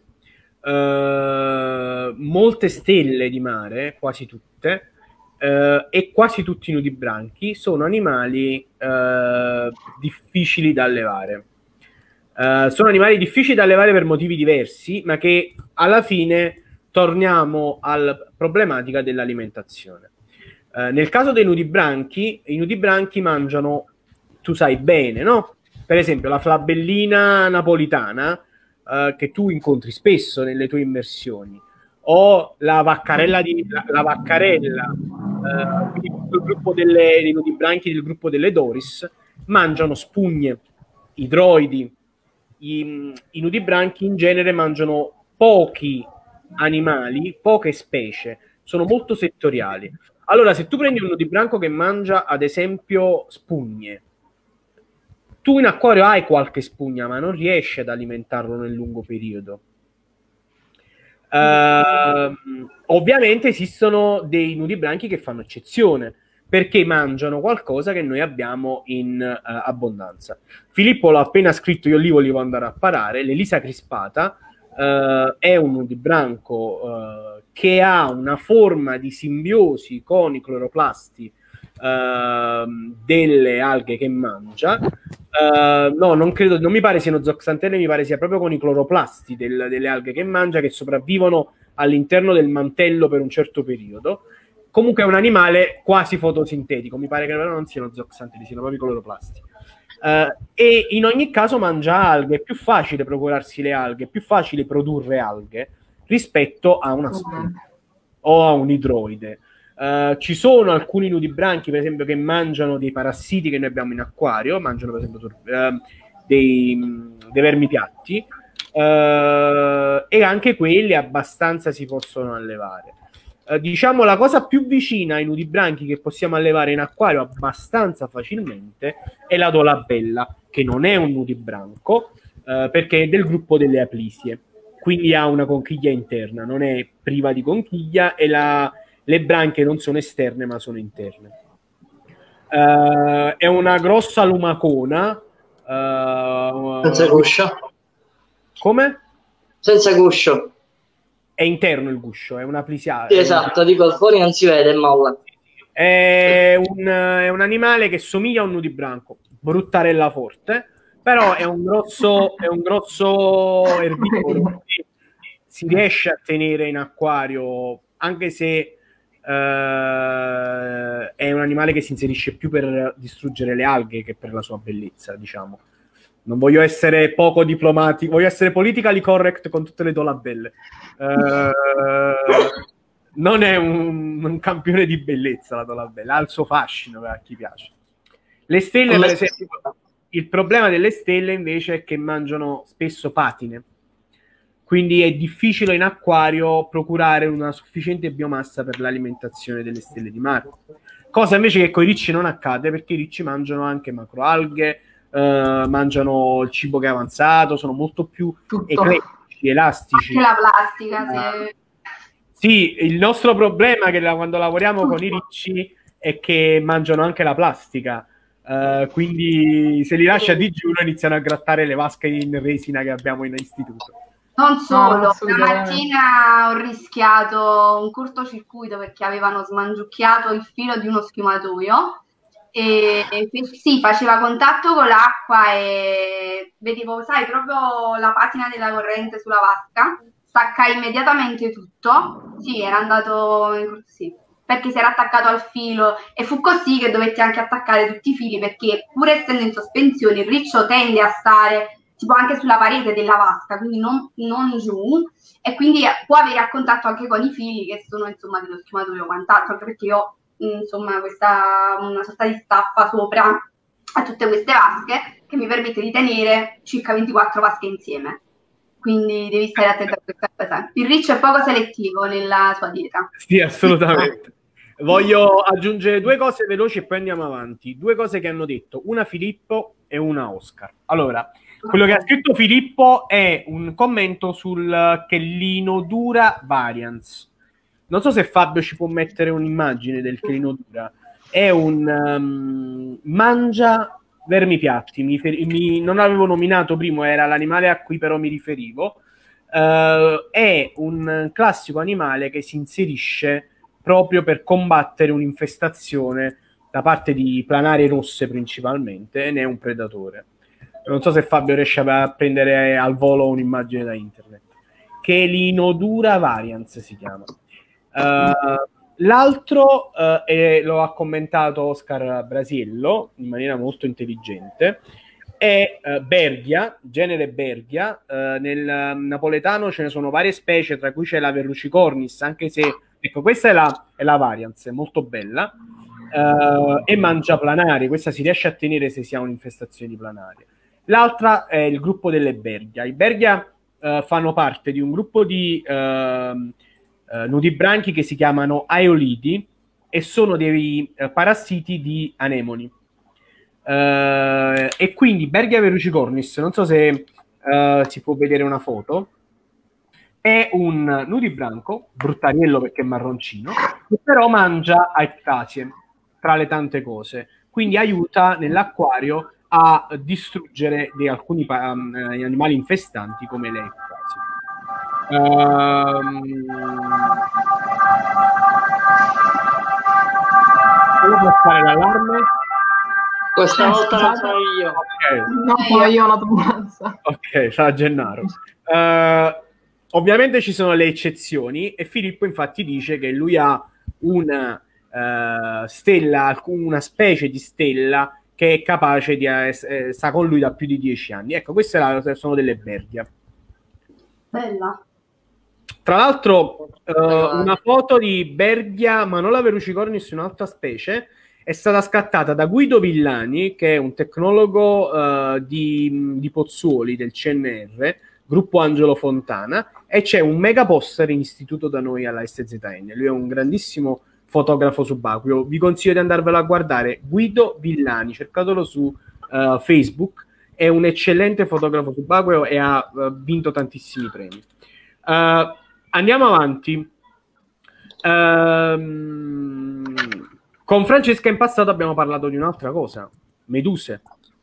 Uh, molte stelle di mare, quasi tutte, uh, e quasi tutti i nudibranchi sono animali uh, difficili da allevare. Uh, sono animali difficili da allevare per motivi diversi, ma che alla fine torniamo alla problematica dell'alimentazione. Uh, nel caso dei nudibranchi, i nudibranchi mangiano, tu sai bene, no? Per esempio la flabellina napolitana, Uh, che tu incontri spesso nelle tue immersioni, o la vaccarella di la, la vaccarella uh, il gruppo delle, dei nudibranchi del gruppo delle Doris mangiano spugne, idroidi. I, i nudibranchi in genere mangiano pochi animali, poche specie, sono molto settoriali. Allora, se tu prendi un nudibranco che mangia ad esempio spugne, tu in acquario hai qualche spugna, ma non riesci ad alimentarlo nel lungo periodo. Uh, ovviamente esistono dei nudibranchi che fanno eccezione, perché mangiano qualcosa che noi abbiamo in uh, abbondanza. Filippo l'ha appena scritto, io lì volevo andare a parare, l'Elisa crispata, uh, è un nudibranco uh, che ha una forma di simbiosi con i cloroplasti uh, delle alghe che mangia. Uh, no, non credo, non mi pare siano zooxantelle, mi pare sia proprio con i cloroplasti del, delle alghe che mangia, che sopravvivono all'interno del mantello per un certo periodo. Comunque è un animale quasi fotosintetico, mi pare che però non siano zooxantelle, siano proprio i cloroplasti. Uh, e in ogni caso mangia alghe, è più facile procurarsi le alghe, è più facile produrre alghe rispetto a una spina o a un idroide. Uh, ci sono alcuni nudibranchi, per esempio, che mangiano dei parassiti che noi abbiamo in acquario, mangiano per esempio uh, dei, dei vermipiatti, uh, e anche quelli abbastanza si possono allevare. Uh, diciamo la cosa più vicina ai nudibranchi che possiamo allevare in acquario abbastanza facilmente è la dolabella, che non è un nudibranco, uh, perché è del gruppo delle aplisie, quindi ha una conchiglia interna, non è priva di conchiglia, e la le branchie non sono esterne ma sono interne. Uh, è una grossa lumacona. Uh, Senza guscio. Come? Senza guscio. È interno il guscio, è una plisia. Sì, esatto, dico al fuori non si vede, è molla. È un, è un animale che somiglia a un nudibranco, bruttarella forte, però è un grosso, è un grosso erbivoro. Si riesce a tenere in acquario, anche se Uh, è un animale che si inserisce più per distruggere le alghe che per la sua bellezza, diciamo. Non voglio essere poco diplomatico, voglio essere politically correct con tutte le dolabelle. Uh, non è un, un campione di bellezza la dolabella, ha il suo fascino a chi piace. Le stelle, per esempio, il problema delle stelle invece è che mangiano spesso patine. Quindi è difficile in acquario procurare una sufficiente biomassa per l'alimentazione delle stelle di mare. Cosa invece che con i ricci non accade, perché i ricci mangiano anche macroalghe, eh, mangiano il cibo che è avanzato, sono molto più Tutto. eclettici, elastici. Anche la plastica, se... Sì, il nostro problema è che quando lavoriamo con i ricci è che mangiano anche la plastica. Uh, quindi se li lascia a digiuno iniziano a grattare le vasche in resina che abbiamo in istituto. Non solo, No, stamattina ho rischiato un cortocircuito perché avevano smangiucchiato il filo di uno schiumatoio e, e sì, faceva contatto con l'acqua e vedevo, sai, proprio la patina della corrente sulla vasca, staccai immediatamente tutto, sì, era andato, sì, perché si era attaccato al filo e fu così che dovetti anche attaccare tutti i fili, perché pur essendo in sospensione il riccio tende a stare tipo anche sulla parete della vasca, quindi non, non giù, e quindi può avere a contatto anche con i fili che sono insomma dello schiumatoio o quant'altro, anche perché ho insomma questa una sorta di staffa sopra a tutte queste vasche che mi permette di tenere circa ventiquattro vasche insieme, quindi devi stare attento a questa cosa. Il riccio è poco selettivo nella sua dieta. Sì, assolutamente. Voglio aggiungere due cose veloci e poi andiamo avanti. Due cose che hanno detto, una Filippo e una Oscar. Allora, quello che ha scritto Filippo è un commento sul Chelinodura varians. Non so se Fabio ci può mettere un'immagine del Chelinodura. È un um, mangia vermipiatti. Mi, mi, non l'avevo nominato prima, era l'animale a cui però mi riferivo. Uh, è un classico animale che si inserisce proprio per combattere un'infestazione da parte di planarie rosse principalmente, e ne è un predatore. Non so se Fabio riesce a prendere al volo un'immagine da internet. Chelinodura varians si chiama. Uh, l'altro uh, è, lo ha commentato Oscar Brasiello in maniera molto intelligente, è uh, Berghia, genere Berghia. Uh, nel uh, napoletano ce ne sono varie specie, tra cui c'è la Verrucicornis, anche se, ecco, questa è la, è la varians, è molto bella, uh, e mangia planari. Questa si riesce a tenere se si ha un'infestazione di planarie. L'altra è il gruppo delle Berghia. I Berghia uh, fanno parte di un gruppo di uh, uh, nudibranchi che si chiamano aeolidi e sono dei uh, parassiti di anemoni. Uh, e quindi Berghia verrucicornis, non so se uh, si può vedere una foto, è un nudibranco, bruttariello perché è marroncino, che però mangia aeptasie, tra le tante cose. Quindi aiuta nell'acquario a distruggere di alcuni um, animali infestanti come le ectasi. Um, come può fare l'allarme? Questa Eh, volta non scusate. sono io. Ok, Non sono io una tumulazza. ok, sarà Gennaro. Uh, ovviamente ci sono le eccezioni e Filippo infatti dice che lui ha una uh, stella, una specie di stella che è capace di eh, sta con lui da più di dieci anni. Ecco, queste sono delle Berghia. Bella. Tra l'altro, uh, una foto di Berghia, ma non la Verrucicornis, nessun'altra specie, è stata scattata da Guido Villani, che è un tecnologo uh, di, di Pozzuoli del C N R, gruppo Angelo Fontana, e c'è un mega poster in istituto da noi alla S Z N. Lui è un grandissimo fotografo subacqueo. Vi consiglio di andarvelo a guardare. Guido Villani, cercatelo su uh, Facebook, è un eccellente fotografo subacqueo e ha uh, vinto tantissimi premi. Uh, andiamo avanti. Um, con Francesca in passato abbiamo parlato di un'altra cosa, meduse.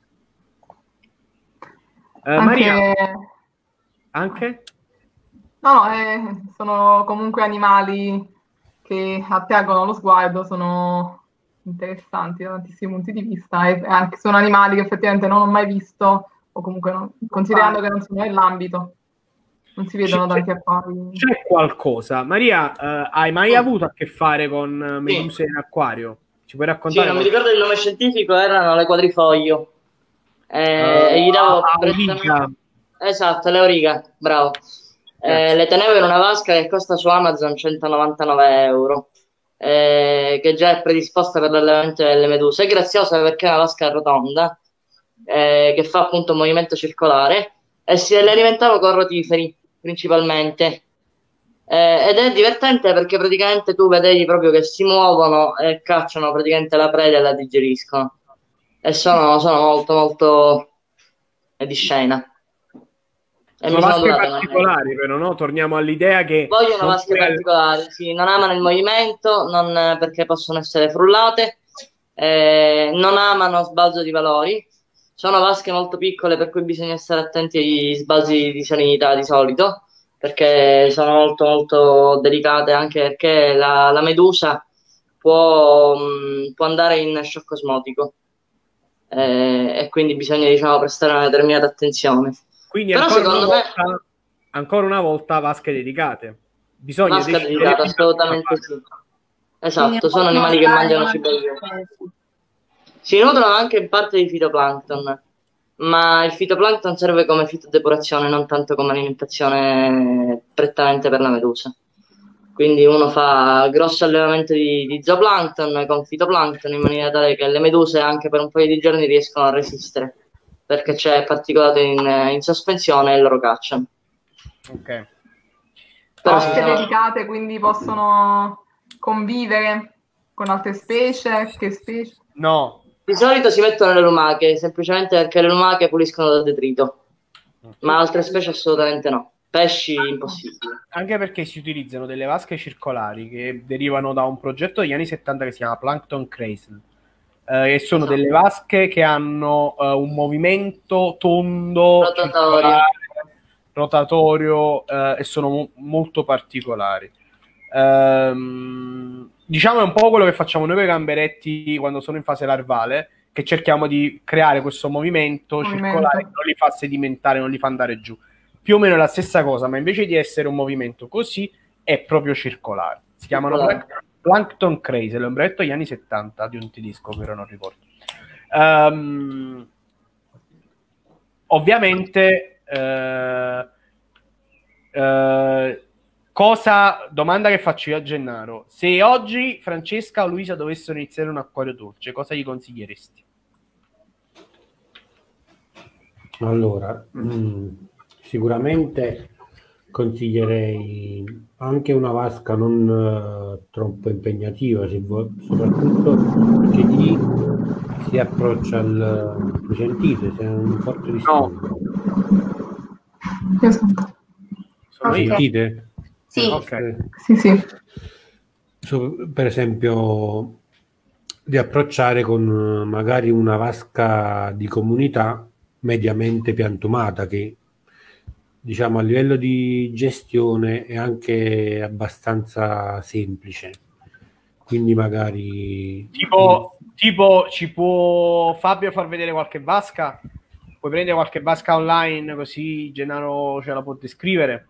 Uh, Anche... Maria, anche? No, no, eh, sono comunque animali che attraggono lo sguardo, sono interessanti da tantissimi punti di vista e anche sono animali che effettivamente non ho mai visto o comunque non, considerando che non sono nell'ambito. Non si vedono c'è, tanti acquari. C'è qualcosa. Maria, uh, hai mai avuto a che fare con meduse sì. in acquario? Ci puoi raccontare? Sì, non mi ricordo il nome scientifico, erano le quadrifoglio. Eh, uh, e gli davo Auriga. Esatto, le auriga, bravo. Eh, le tenevo in una vasca che costa su Amazon centonovantanove euro, eh, che già è predisposta per l'allevamento delle meduse. È graziosa perché è una vasca rotonda, eh, che fa appunto un movimento circolare, e si le alimentavo con rotiferi principalmente. Eh, ed è divertente perché praticamente tu vedevi proprio che si muovono e cacciano praticamente la preda e la digeriscono. E sono, sono molto molto di scena. E sono vasche particolari, però, no? Torniamo all'idea che vogliono vasche puoi... particolari, sì, non amano il movimento, non, perché possono essere frullate, eh, non amano sbalzo di valori, sono vasche molto piccole per cui bisogna stare attenti agli sbalzi di salinità di solito, perché sono molto molto delicate, anche perché la, la medusa può, mh, può andare in shock osmotico, eh, e quindi bisogna, diciamo, prestare una determinata attenzione. Quindi Però ancora secondo una me volta, ancora una volta vasche dedicate. Bisogna vasca dedicata, assolutamente sì. Esatto, sono animali che mangiano cibo. Si nutrono anche in parte di fitoplancton, ma il fitoplancton serve come fitodepurazione, non tanto come alimentazione prettamente per la medusa. Quindi uno fa grosso allevamento di, di zooplancton con fitoplancton in maniera tale che le meduse anche per un paio di giorni riescono a resistere, perché c'è particolato in, in sospensione e loro cacciano. Ok. Vasche uh, dedicate, quindi possono convivere con altre specie? Che specie? No. Di solito si mettono le lumache, semplicemente perché le lumache puliscono dal detrito, ma altre specie assolutamente no. Pesci impossibile. Anche perché si utilizzano delle vasche circolari che derivano da un progetto degli anni settanta che si chiama Plankton Cradle, eh, e sono esatto. delle vasche che hanno uh, un movimento tondo, rotatorio, rotatorio eh, e sono mo- molto particolari. Ehm, diciamo è un po' quello che facciamo noi con i gamberetti quando sono in fase larvale, che cerchiamo di creare questo movimento, movimento circolare che non li fa sedimentare, non li fa andare giù. Più o meno la stessa cosa, ma invece di essere un movimento così è proprio circolare. Si chiamano Plank- Plankton Crazy, l'ho detto negli anni settanta di un tedesco, però non ricordo. Um, ovviamente uh, uh, cosa, domanda che faccio io a Gennaro: se oggi Francesca o Luisa dovessero iniziare un acquario dolce, cosa gli consiglieresti? Allora, mh, sicuramente consiglierei anche una vasca non uh, troppo impegnativa, se vuoi, soprattutto perché chi si approccia al... Mi sentite? C'è un forte disturbo. No. Sono okay. Sentite? Sì. Okay. Sì, sì. So, per esempio, di approcciare con magari una vasca di comunità mediamente piantumata, che diciamo a livello di gestione è anche abbastanza semplice, quindi magari tipo, tipo ci può Fabio far vedere qualche vasca? Puoi prendere qualche vasca online così Gennaro ce la può descrivere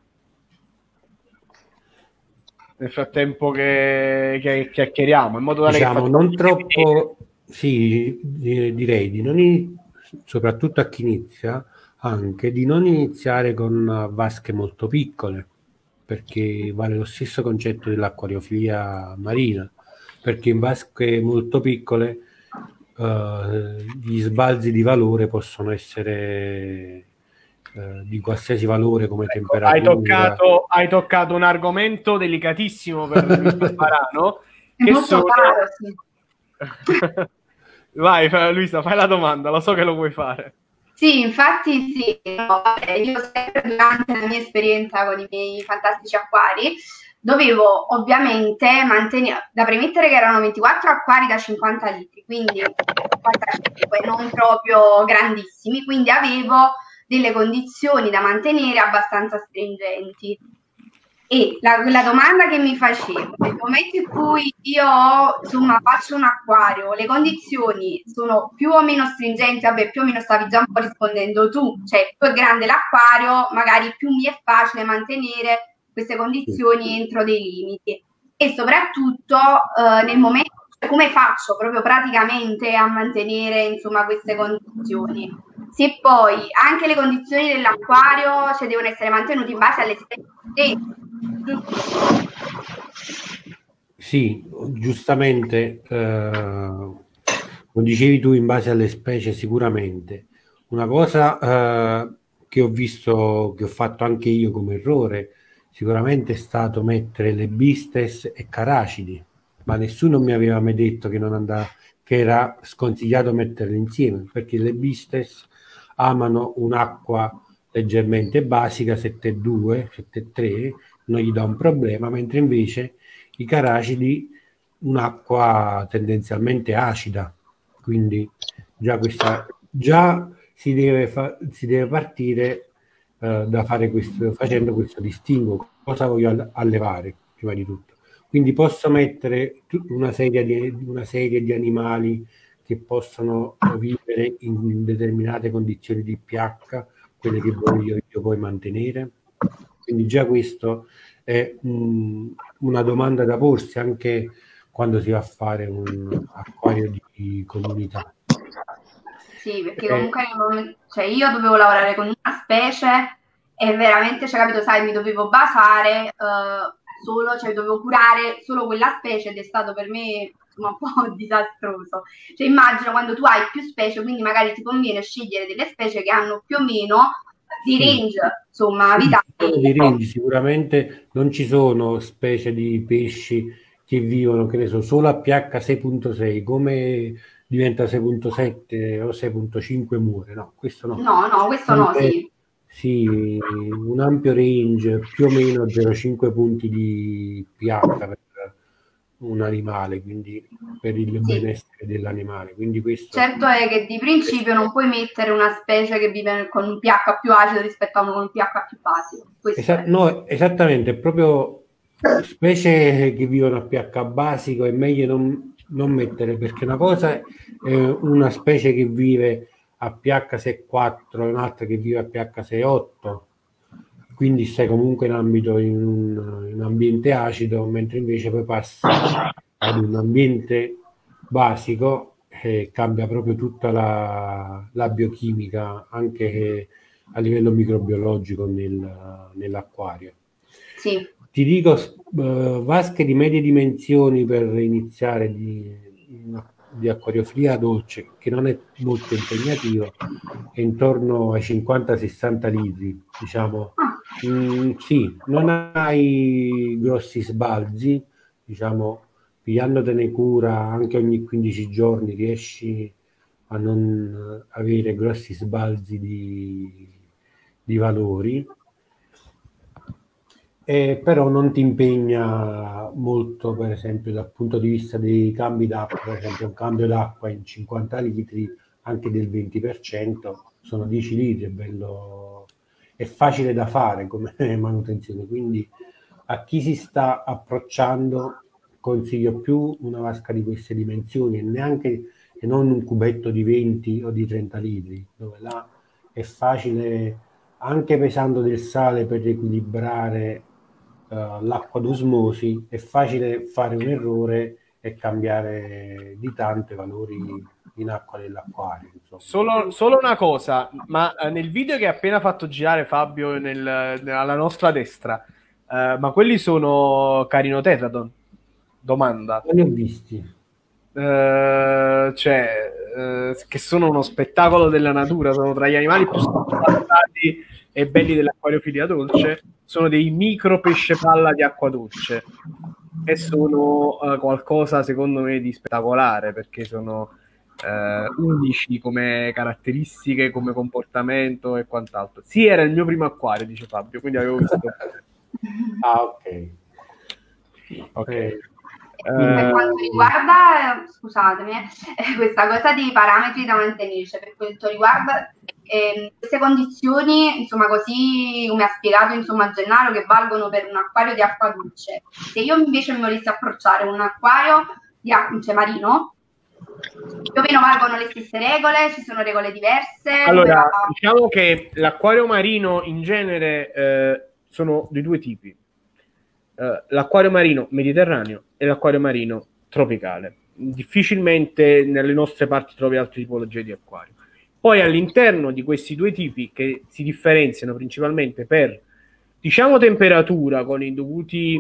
nel frattempo che, che chiacchieriamo, in modo tale diciamo che non troppo, sì, direi di non in, soprattutto a chi inizia, anche di non iniziare con vasche molto piccole, perché vale lo stesso concetto dell'acquariofilia marina, perché in vasche molto piccole uh, gli sbalzi di valore possono essere uh, di qualsiasi valore, come ecco, temperatura. Hai toccato, hai toccato un argomento delicatissimo per il Varano, che sono... caro, sì. Vai Luisa, fai la domanda, lo so che lo vuoi fare. Sì, infatti sì, no, vabbè, io sempre durante la mia esperienza con i miei fantastici acquari dovevo ovviamente mantenere, da premettere che erano ventiquattro acquari da cinquanta litri, quindi cinquantacinque, non proprio grandissimi, quindi avevo delle condizioni da mantenere abbastanza stringenti. E la, la domanda che mi facevo, nel momento in cui io insomma faccio un acquario, le condizioni sono più o meno stringenti, vabbè più o meno stavi già un po' rispondendo tu, cioè più è grande l'acquario, magari più mi è facile mantenere queste condizioni entro dei limiti. E soprattutto eh, nel momento, come faccio proprio praticamente a mantenere insomma queste condizioni? Se poi anche le condizioni dell'acquario cioè, devono essere mantenute in base alle specie. Sì, giustamente, eh, lo dicevi tu, in base alle specie sicuramente. Una cosa eh, che ho visto, che ho fatto anche io come errore, sicuramente è stato mettere le bistes e caracidi, ma nessuno mi aveva mai detto che, non andava, che era sconsigliato metterle insieme, perché le bistes amano un'acqua leggermente basica, sette virgola due, sette virgola tre, non gli dà un problema, mentre invece i caracidi un'acqua tendenzialmente acida, quindi già questa già si deve, fa, si deve partire eh, da fare questo, facendo questo distinguo, cosa voglio allevare prima di tutto. Quindi posso mettere una serie di, una serie di animali che possono vivere in determinate condizioni di pH, quelle che voglio io poi mantenere. Quindi già questo è mh, una domanda da porsi anche quando si va a fare un acquario di comunità. Sì, perché comunque eh, cioè io dovevo lavorare con una specie e veramente, cioè, capito, sai, mi dovevo basare eh, solo, cioè dovevo curare solo quella specie ed è stato per me insomma, un po' disastroso. Cioè immagino quando tu hai più specie, quindi magari ti conviene scegliere delle specie che hanno più o meno di range, sì, insomma, sì, vitali. Di range, sicuramente non ci sono specie di pesci che vivono, che ne so, solo a pH sei virgola sei, come diventa sei virgola sette o sei virgola cinque muore, no, questo no. No, no, questo no, sì. Sì, un ampio range, più o meno zero virgola cinque punti di pH per un animale, quindi per il sì. benessere dell'animale. Quindi questo certo è che di principio non puoi mettere una specie che vive con un pH più acido rispetto a uno con un pH più basico. Esa- no, esattamente, è proprio specie che vivono a pH basico è meglio non, non mettere, perché una cosa è una specie che vive a pH sei virgola quattro e un'altra che vive a pH sei virgola otto, quindi stai comunque in ambito in un, in un ambiente acido, mentre invece poi passi ad un ambiente basico e cambia proprio tutta la, la biochimica anche a livello microbiologico nel, nell'acquario. Sì. Ti dico uh, vasche di medie dimensioni per iniziare di, di acquariofilia dolce, che non è molto impegnativo, è intorno ai cinquanta sessanta litri, diciamo. Mm, sì, non hai grossi sbalzi, diciamo, pigliandotene cura anche ogni quindici giorni riesci a non avere grossi sbalzi di, di valori. Eh, però non ti impegna molto, per esempio dal punto di vista dei cambi d'acqua, per esempio un cambio d'acqua in cinquanta litri anche del venti per cento sono dieci litri, è bello, è facile da fare come manutenzione, quindi a chi si sta approcciando consiglio più una vasca di queste dimensioni e neanche e non un cubetto di venti o di trenta litri, dove là è facile, anche pesando del sale per riequilibrare uh, l'acqua d'osmosi, è facile fare un errore e cambiare di tanto i valori in acqua dell'acquario. Solo, solo una cosa, ma eh, nel video che ha appena fatto girare Fabio nel, nel, alla nostra destra, eh, ma quelli sono Carinotetraton? Domanda. Non li ho visti. Uh, cioè, uh, che sono uno spettacolo della natura, sono tra gli animali più spavalati e belli dell'acquariofilia dolce, sono dei micro pesce palla di acqua dolce e sono uh, qualcosa secondo me di spettacolare, perché sono uh, unici come caratteristiche, come comportamento e quant'altro. Sì, era il mio primo acquario, dice Fabio, quindi avevo visto. Ah, ok. Ok. Per quanto riguarda, scusatemi, eh, questa cosa dei parametri da mantenere, cioè per quanto riguarda eh, queste condizioni, insomma, così come ha spiegato insomma Gennaro, che valgono per un acquario di acqua dolce, se io invece mi volessi approcciare un acquario di acqua, cioè marino, più o meno valgono le stesse regole, ci sono regole diverse? Allora, la... diciamo che l'acquario marino in genere eh, sono di due tipi. Uh, l'acquario marino mediterraneo e l'acquario marino tropicale. Difficilmente nelle nostre parti trovi altre tipologie di acquario. Poi all'interno di questi due tipi, che si differenziano principalmente per, diciamo, temperatura, con i dovuti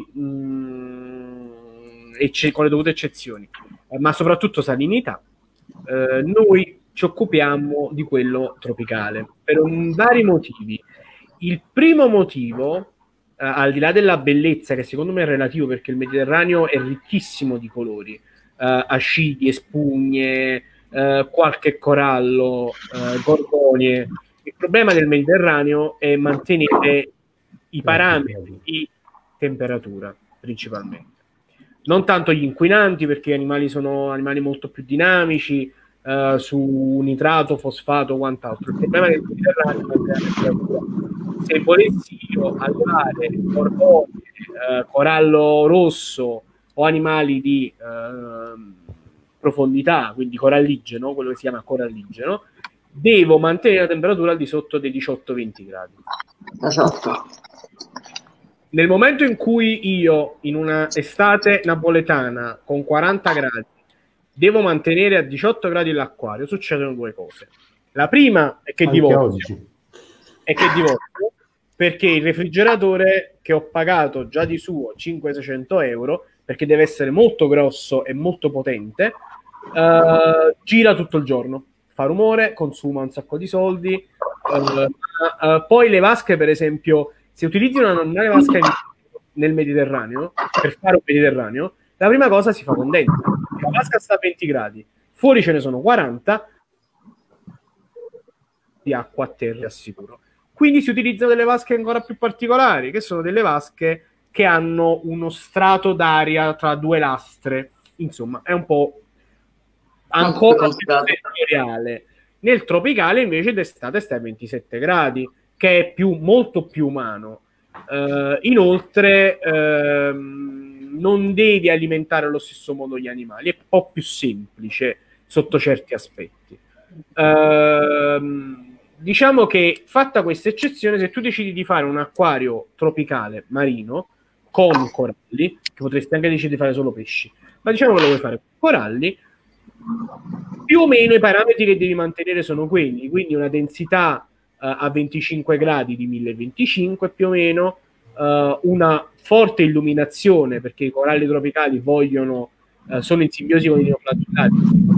mh, ecce- con le dovute eccezioni, eh, ma soprattutto salinità, eh, noi ci occupiamo di quello tropicale per un, vari motivi. Il primo motivo, Uh, al di là della bellezza, che secondo me è relativo, perché il Mediterraneo è ricchissimo di colori, uh, ascidi, spugne, uh, qualche corallo, uh, gorgonie. Il problema del Mediterraneo è mantenere i parametri di temperatura, principalmente. Non tanto gli inquinanti, perché gli animali sono animali molto più dinamici, uh, su nitrato, fosfato, quant'altro. Il problema del Mediterraneo è la temperatura. Se volessi io allevare gorgone, eh, corallo rosso o animali di eh, profondità, quindi coralligeno, quello che si chiama coralligeno, devo mantenere la temperatura al di sotto dei diciotto venti gradi. Esatto. Nel momento in cui io, in una estate napoletana con quaranta gradi, devo mantenere a diciotto gradi l'acquario, succedono due cose. La prima è che divorzio. E che divorzio perché il refrigeratore, che ho pagato già di suo cinquecento seicento euro, perché deve essere molto grosso e molto potente, uh, gira tutto il giorno, fa rumore, consuma un sacco di soldi. Uh, uh, poi le vasche, per esempio, se utilizzi una normale vasca in, nel Mediterraneo, per fare un Mediterraneo, la prima cosa si fa con dentro. La vasca sta a venti gradi, fuori ce ne sono quaranta di acqua a terra, assicuro. Quindi si utilizzano delle vasche ancora più particolari, che sono delle vasche che hanno uno strato d'aria tra due lastre. Insomma, è un po' ancora più settoriale. Nel tropicale invece d'estate sta a ventisette gradi, che è più, molto più umano. Uh, inoltre uh, non devi alimentare allo stesso modo gli animali, è un po' più semplice sotto certi aspetti. Uh, Diciamo che, fatta questa eccezione, se tu decidi di fare un acquario tropicale marino con coralli, che potresti anche decidere di fare solo pesci, ma diciamo che lo vuoi fare con coralli, più o meno i parametri che devi mantenere sono quelli, quindi una densità uh, a venticinque gradi di mille venticinque più o meno, uh, una forte illuminazione, perché i coralli tropicali vogliono, uh, sono in simbiosi con i neoflagellati.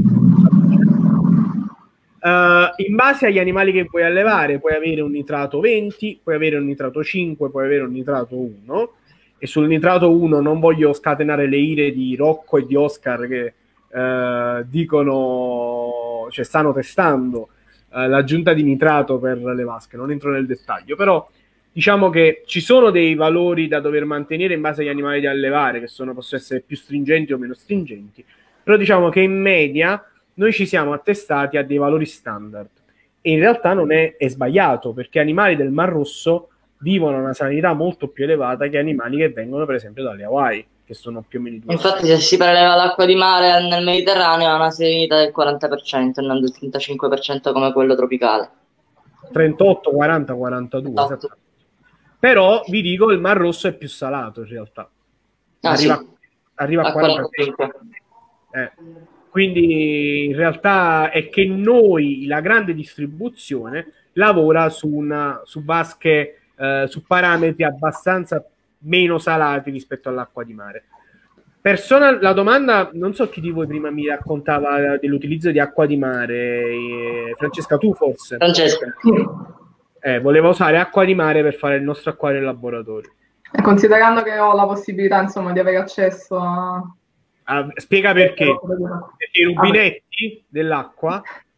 Uh, in base agli animali che vuoi allevare puoi avere un nitrato venti, puoi avere un nitrato cinque, puoi avere un nitrato uno, e sul nitrato uno non voglio scatenare le ire di Rocco e di Oscar che uh, dicono, cioè stanno testando uh, l'aggiunta di nitrato per le vasche, non entro nel dettaglio, però diciamo che ci sono dei valori da dover mantenere in base agli animali da allevare, che sono, possono essere più stringenti o meno stringenti, però diciamo che in media noi ci siamo attestati a dei valori standard. e in realtà non è, è sbagliato, perché animali del Mar Rosso vivono una salinità molto più elevata che animali che vengono per esempio dalle Hawaii, che sono più o meno due. Infatti se si preleva l'acqua di mare nel Mediterraneo ha una salinità del quaranta per cento e non del trentacinque per cento come quello tropicale. trentotto, quaranta, quarantadue. Esatto. Però vi dico, il Mar Rosso è più salato in realtà. Ah, arriva, sì. arriva a A quarantacinque. Eh. Quindi in realtà è che noi, la grande distribuzione, lavora su, una, su vasche, eh, su parametri abbastanza meno salati rispetto all'acqua di mare. Persona, la domanda, non so chi di voi prima mi raccontava dell'utilizzo di acqua di mare, eh, Francesca, tu forse? Francesca. Eh, voleva usare acqua di mare per fare il nostro acquario in laboratorio. E considerando che ho la possibilità, insomma, di avere accesso a... Ah, spiega perché. Perché i rubinetti dell'acqua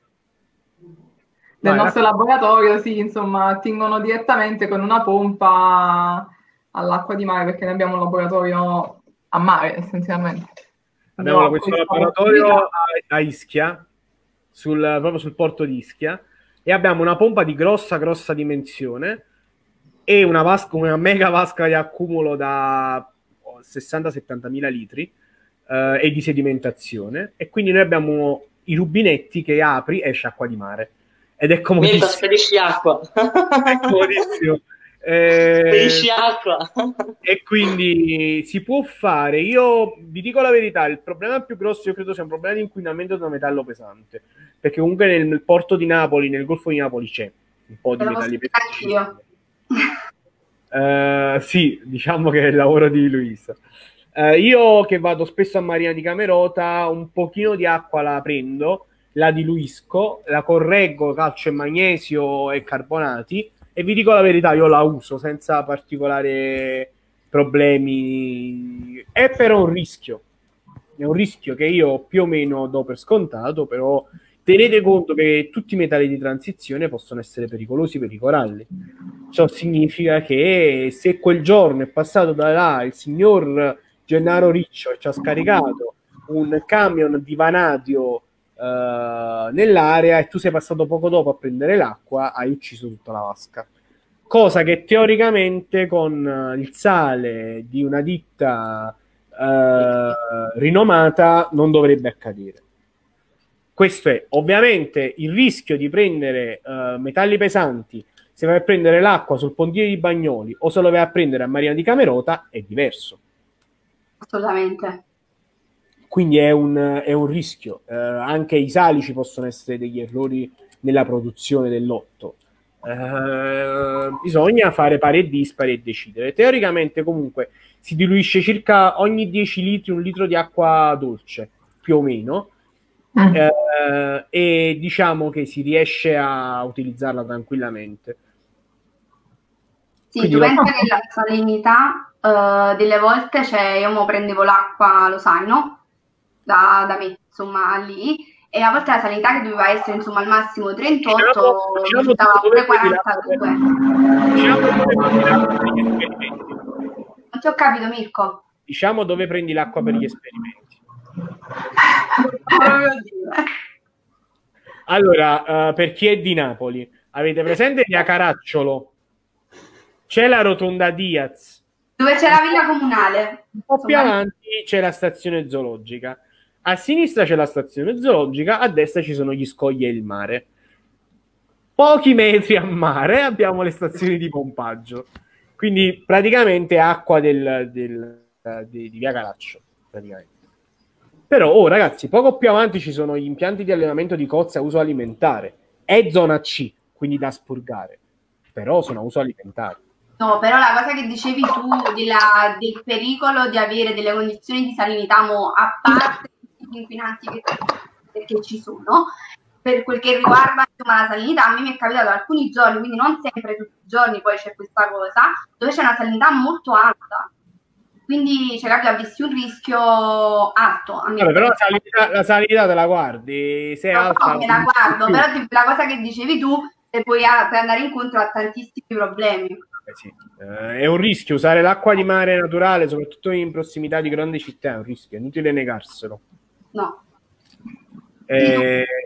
nel Vai, nostro la... laboratorio, sì, insomma, attingono direttamente con una pompa all'acqua di mare, perché noi abbiamo un laboratorio a mare, essenzialmente. Abbiamo No, questo questa laboratorio a, possibilità. a Ischia, sul, proprio sul porto di Ischia, e abbiamo una pompa di grossa, grossa dimensione e una, vasca, una mega vasca di accumulo da sessanta settanta mila litri eh, e di sedimentazione, e quindi noi abbiamo i rubinetti che apri e esce acqua di mare. Ed è comodissimo. Mirko, spedisci acqua. È comodissimo. Eh, Spedisci acqua. E quindi si può fare. Io vi dico la verità, il problema più grosso io credo sia un problema di inquinamento da metallo pesante, perché comunque nel, nel porto di Napoli, nel Golfo di Napoli c'è un po' di Te lo metalli posso pesanti. dire anch'io. Uh, sì, diciamo che è il lavoro di Luisa. Uh, io che vado spesso a Marina di Camerota, un pochino di acqua la prendo, la diluisco, la correggo calcio e magnesio e carbonati, e vi dico la verità, io la uso senza particolari problemi. È però un rischio, è un rischio che io più o meno do per scontato, però tenete conto che tutti i metalli di transizione possono essere pericolosi per i coralli. Ciò significa che se quel giorno è passato da là il signor Gennaro Riccio e ci ha scaricato un camion di vanadio uh, nell'area e tu sei passato poco dopo a prendere l'acqua, hai ucciso tutta la vasca. Cosa che teoricamente con il sale di una ditta uh, rinomata non dovrebbe accadere. Questo è ovviamente il rischio di prendere uh, metalli pesanti. Se vai a prendere l'acqua sul pontile di Bagnoli o se lo vai a prendere a Marina di Camerota è diverso. Assolutamente. Quindi è un, è un rischio. Eh, anche i sali ci possono essere degli errori nella produzione del lotto. Eh, bisogna fare pari e dispari e decidere. Teoricamente comunque si diluisce circa ogni dieci litri un litro di acqua dolce, più o meno. Eh, e diciamo che si riesce a utilizzarla tranquillamente. Sì, Quindi tu lo... pensa che la salinità uh, delle volte, cioè io mo prendevo l'acqua, lo sai, no? Da, da me, insomma, lì, e a volte la salinità che doveva essere insomma al massimo trentotto diventava pure quarantadue. Non ti ho capito, Mirko. Diciamo dove prendi l'acqua per gli esperimenti. Allora, uh, per chi è di Napoli, avete presente via Caracciolo? C'è la rotonda Diaz. Dove c'è la villa comunale. Un po' più avanti c'è la stazione zoologica. A sinistra c'è la stazione zoologica, a destra ci sono gli scogli e il mare. Pochi metri a mare abbiamo le stazioni di pompaggio. Quindi praticamente acqua del, del, di, di via Caracciolo. Praticamente. Però, oh ragazzi, poco più avanti ci sono gli impianti di allevamento di cozze a uso alimentare. È zona C, quindi da spurgare. Però sono a uso alimentare. No, però la cosa che dicevi tu della, del pericolo di avere delle condizioni di salinità, mo, a parte gli inquinanti che, perché ci sono, per quel che riguarda insomma, la salinità, a me mi è capitato alcuni giorni, quindi non sempre tutti i giorni poi c'è questa cosa, dove c'è una salinità molto alta. Quindi cioè, capi, avessi un rischio alto. A me Vabbè, però la salinità, la salinità te la guardi, se è no, alta... No, me la guardo, però la cosa che dicevi tu, e puoi andare incontro a tantissimi problemi. Eh sì. eh, è un rischio usare l'acqua di mare naturale, soprattutto in prossimità di grandi città, è un rischio, è inutile negarselo. No. Eh,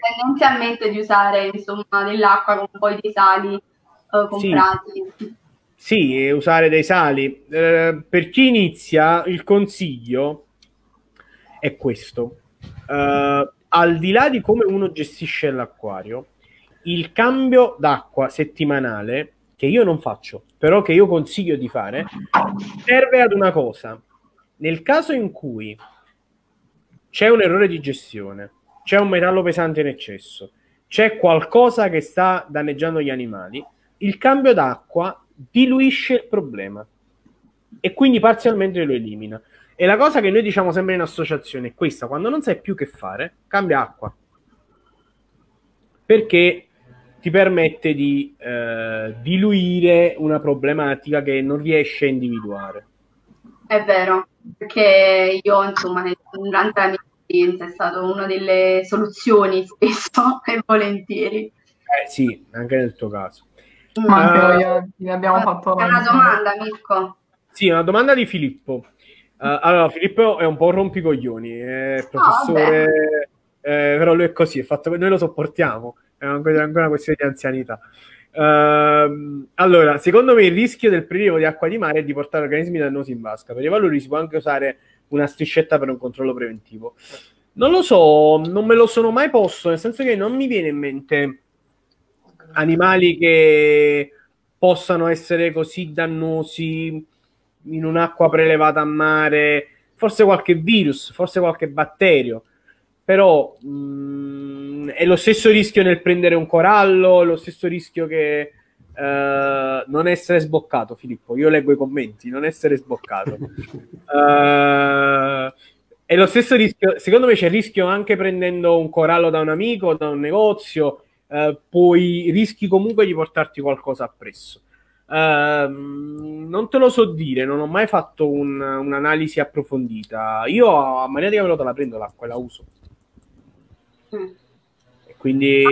tendenzialmente di usare insomma dell'acqua con poi dei sali eh, comprati. Sì, sì, e usare dei sali. Eh, per chi inizia, il consiglio è questo. Uh, al di là di come uno gestisce l'acquario, il cambio d'acqua settimanale, che io non faccio, però che io consiglio di fare, serve ad una cosa. Nel caso in cui c'è un errore di gestione, c'è un metallo pesante in eccesso, c'è qualcosa che sta danneggiando gli animali, il cambio d'acqua diluisce il problema e quindi parzialmente lo elimina. E la cosa che noi diciamo sempre in associazione è questa: quando non sai più che fare, cambia acqua, perché ti permette di eh, diluire una problematica che non riesci a individuare. È vero, perché io insomma durante la mia esperienza è stata una delle soluzioni spesso e volentieri. Eh sì, anche nel tuo caso. Ma anche uh, noi ne abbiamo fatto una avanti. Domanda, Mirko. Sì, una domanda di Filippo. Uh, allora, Filippo è un po' un rompicoglioni, è professore, oh, eh, però lui è così, è fatto, noi lo sopportiamo, è ancora una questione di anzianità. Uh, allora, secondo me il rischio del prelievo di acqua di mare è di portare organismi dannosi in vasca. Per i valori si può anche usare una striscetta per un controllo preventivo. Non lo so, non me lo sono mai posto, nel senso che non mi viene in mente animali che possano essere così dannosi in un'acqua prelevata a mare, forse qualche virus, forse qualche batterio, però mh, è lo stesso rischio nel prendere un corallo, lo stesso rischio che uh, non essere sboccato. Filippo, io leggo i commenti, non essere sboccato. uh, è lo stesso rischio, secondo me c'è il rischio anche prendendo un corallo da un amico, da un negozio, uh, poi rischi comunque di portarti qualcosa appresso. Uh, non te lo so dire, non ho mai fatto un, un'analisi approfondita. Io a magnetica velota la prendo l'acqua e la uso. Mm. E quindi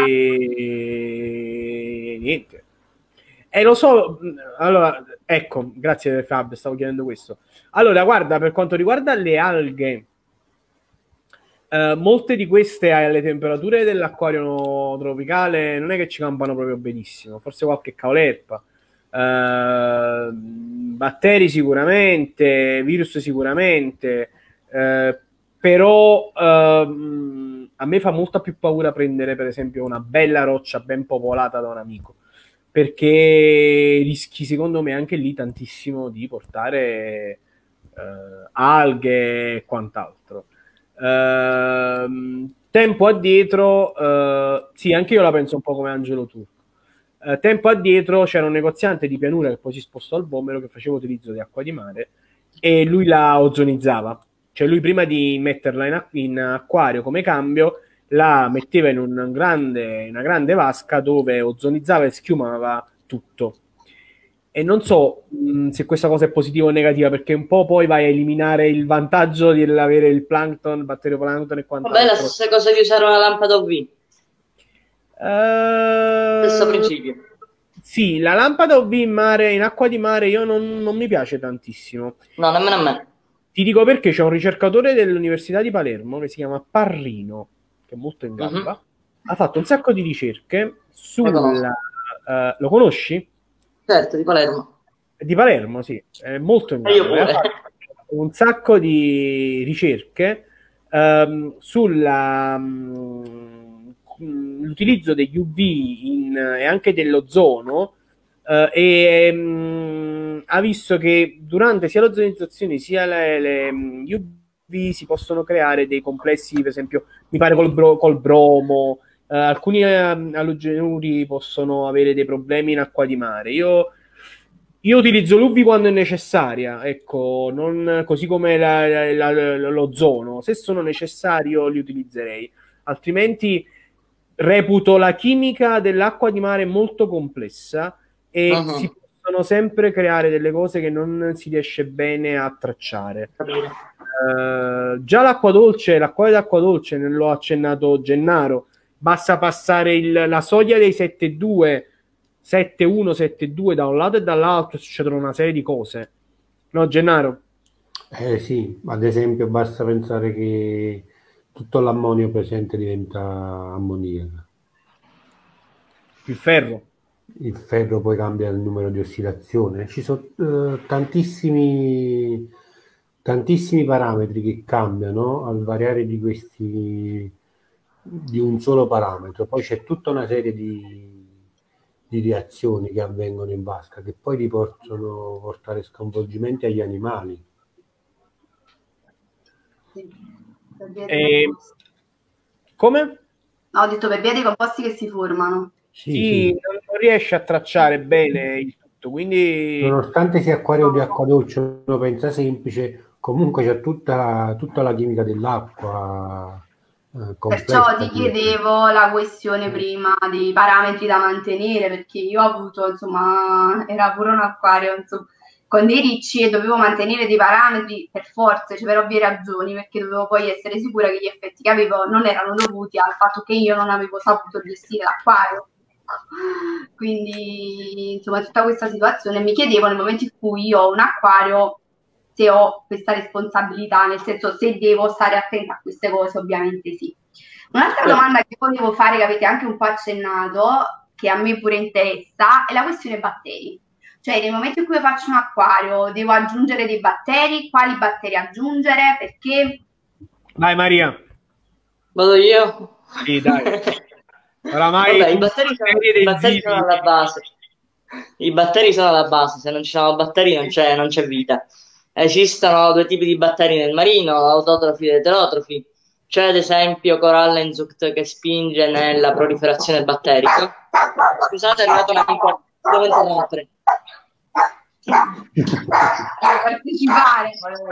niente. E lo so, allora, ecco, grazie Fab, stavo chiedendo questo. Allora, guarda, per quanto riguarda le alghe, uh, molte di queste alle temperature dell'acquario tropicale non è che ci campano proprio benissimo, forse qualche caolerpa. Uh, batteri sicuramente, virus sicuramente, uh, però uh, a me fa molta più paura prendere per esempio una bella roccia ben popolata da un amico, perché rischi secondo me anche lì tantissimo di portare uh, alghe e quant'altro. Uh, tempo addietro, uh, sì, anche io la penso un po' come Angelo Turco. Uh, tempo addietro c'era un negoziante di pianura che poi si spostò al Vomero, che faceva utilizzo di acqua di mare e lui la ozonizzava, cioè lui prima di metterla in, in acquario come cambio la metteva in, un grande, in una grande vasca dove ozonizzava e schiumava tutto. E non so mh, se questa cosa è positiva o negativa, perché un po' poi vai a eliminare il vantaggio di avere il plankton, il batterioplankton e quant'altro. Vabbè, la stessa cosa di usare una lampada U V. Uh, Stesso principio. Sì, la lampada U V in mare, in acqua di mare, io non, non mi piace tantissimo. No, nemmeno a me. Ti dico perché c'è un ricercatore dell'Università di Palermo che si chiama Parrino, che è molto in gamba, uh-huh. ha fatto un sacco di ricerche sulla... Uh, lo conosci? Certo, di Palermo. Di Palermo, sì, è molto in gamba. Ha fatto un sacco di ricerche um, sulla... Um, l'utilizzo degli U V in, e anche dell'ozono uh, e um, ha visto che durante sia l'ozonizzazione sia le, le um, U V si possono creare dei complessi, per esempio mi pare col, bro, col bromo, uh, alcuni uh, alogenuri possono avere dei problemi in acqua di mare. Io, io utilizzo l'U V quando è necessaria, ecco, non così come la, la, la, l'ozono. Se sono necessario li utilizzerei, altrimenti reputo la chimica dell'acqua di mare molto complessa e uh-huh. si possono sempre creare delle cose che non si riesce bene a tracciare. Uh, già l'acqua dolce, l'acqua d'acqua dolce, ne l'ho accennato Gennaro, basta passare il, la soglia dei sette virgola due, sette virgola uno, sette virgola due da un lato e dall'altro, succedono una serie di cose. No, Gennaro? Eh sì, ad esempio basta pensare che tutto l'ammonio presente diventa ammoniaca. Il ferro. Il ferro poi cambia il numero di ossidazione. Ci sono eh, tantissimi, tantissimi parametri che cambiano al variare di questi, di un solo parametro. Poi c'è tutta una serie di, di reazioni che avvengono in vasca che poi ti possono portare sconvolgimenti agli animali. Sì, per via E... dei composti. Come? No, ho detto per via dei composti che si formano. Sì, Sì, sì. non, non riesce a tracciare bene il tutto, quindi Nonostante sia acquario di acqua dolce, uno pensa semplice, comunque c'è tutta, tutta la chimica dell'acqua eh, Perciò complessa. ti chiedevo la questione prima dei parametri da mantenere, perché io ho avuto, insomma, era pure un acquario, insomma, con dei ricci e dovevo mantenere dei parametri per forza, cioè per ovvie ragioni, perché dovevo poi essere sicura che gli effetti che avevo non erano dovuti al fatto che io non avevo saputo gestire l'acquario. Quindi, insomma, tutta questa situazione mi chiedevo nel momento in cui io ho un acquario se ho questa responsabilità, nel senso se devo stare attenta a queste cose, ovviamente sì. Un'altra domanda che volevo fare, che avete anche un po' accennato, che a me pure interessa, è la questione batteri. Cioè, nel momento in cui io faccio un acquario, devo aggiungere dei batteri? Quali batteri aggiungere? Perché? Dai Maria. Vado io? Sì, dai. Oramai Vabbè, i batteri, sono, i batteri sono alla base. I batteri sono alla base, se non ci sono batteri non c'è, non c'è vita. Esistono due tipi di batteri nel marino, autotrofi ed eterotrofi. C'è ad esempio Corallenzucht che spinge nella proliferazione batterica. Scusate, è arrivato un amico, devo interrompere. Partecipare.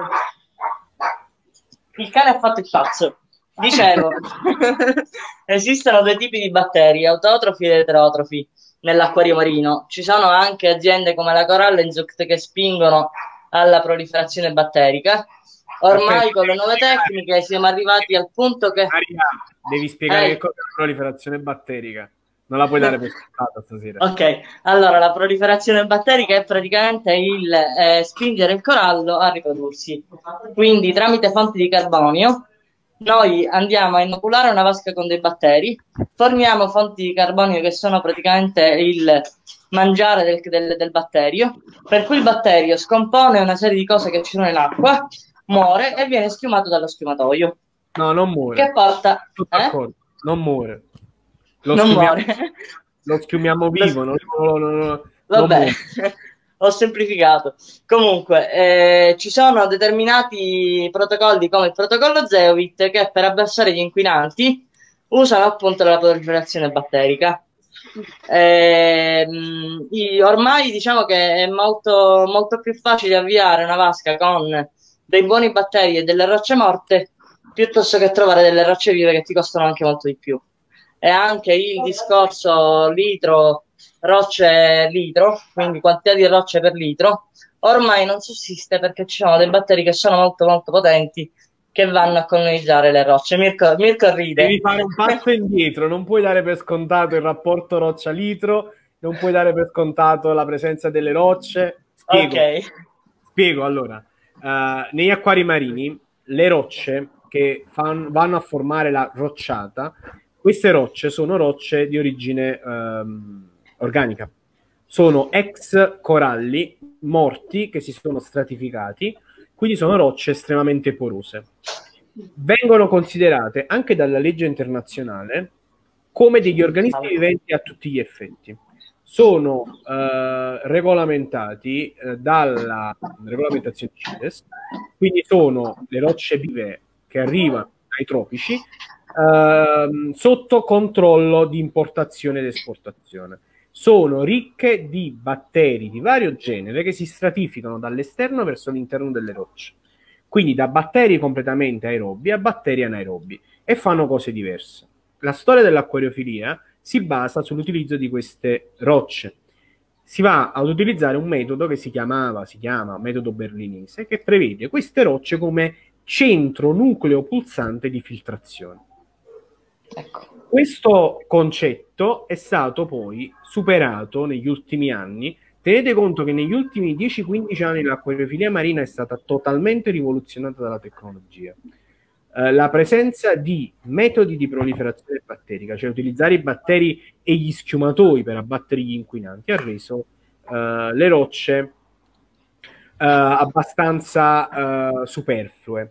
Il cane ha fatto il pazzo. Dicevo, esistono due tipi di batteri, autotrofi ed eterotrofi, nell'acquario marino. Ci sono anche aziende come la Corallenzucht che spingono alla proliferazione batterica. Ormai Aspetta, con le nuove tecniche siamo arrivati al punto che... Maria, devi spiegare Eh. che cosa è la proliferazione batterica. Non la puoi dare per scontata stasera. Ok, allora la proliferazione batterica è praticamente il eh, spingere il corallo a riprodursi. Quindi tramite fonti di carbonio noi andiamo a inoculare una vasca con dei batteri, formiamo fonti di carbonio che sono praticamente il mangiare del, del, del batterio, per cui il batterio scompone una serie di cose che ci sono in acqua, muore e viene schiumato dallo schiumatoio. No, non muore. Che porta... Tutto Eh? d'accordo. Non muore. Lo Non schiumiamo, muore. lo schiumiamo vivo. Non, non, non, non Vabbè, muore. ho semplificato. Comunque, eh, ci sono determinati protocolli come il protocollo Zeovit che per abbassare gli inquinanti usano appunto la proliferazione batterica. Eh, mh, ormai diciamo che è molto, molto più facile avviare una vasca con dei buoni batteri e delle rocce morte piuttosto che trovare delle rocce vive che ti costano anche molto di più. E anche il discorso litro, rocce litro, quindi quantità di rocce per litro, ormai non sussiste perché ci sono dei batteri che sono molto molto potenti che vanno a colonizzare le rocce. Mirko, Mirko ride. Devi fare un passo indietro, non puoi dare per scontato il rapporto roccia-litro, non puoi dare per scontato la presenza delle rocce. Spiego, Ok. Spiego allora. Uh, negli acquari marini, le rocce che fan, vanno a formare la rocciata, queste rocce sono rocce di origine um, organica. Sono ex coralli morti che si sono stratificati, quindi sono rocce estremamente porose. Vengono considerate anche dalla legge internazionale come degli organismi viventi a tutti gli effetti. Sono eh, regolamentati eh, dalla regolamentazione CITES, quindi sono le rocce vive che arrivano ai tropici eh, sotto controllo di importazione ed esportazione. Sono ricche di batteri di vario genere che si stratificano dall'esterno verso l'interno delle rocce. Quindi da batteri completamente aerobi a batteri anaerobi e fanno cose diverse. La storia dell'acquariofilia si basa sull'utilizzo di queste rocce. Si va ad utilizzare un metodo che si chiamava, si chiama metodo berlinese, che prevede queste rocce come centro nucleo pulsante di filtrazione. Ecco. Questo concetto è stato poi superato negli ultimi anni. Tenete conto che negli ultimi dieci quindici anni l'acquariofilia marina è stata totalmente rivoluzionata dalla tecnologia. eh, la presenza di metodi di proliferazione batterica, cioè utilizzare i batteri e gli schiumatoi per abbattere gli inquinanti, ha reso eh, le rocce eh, abbastanza eh, superflue.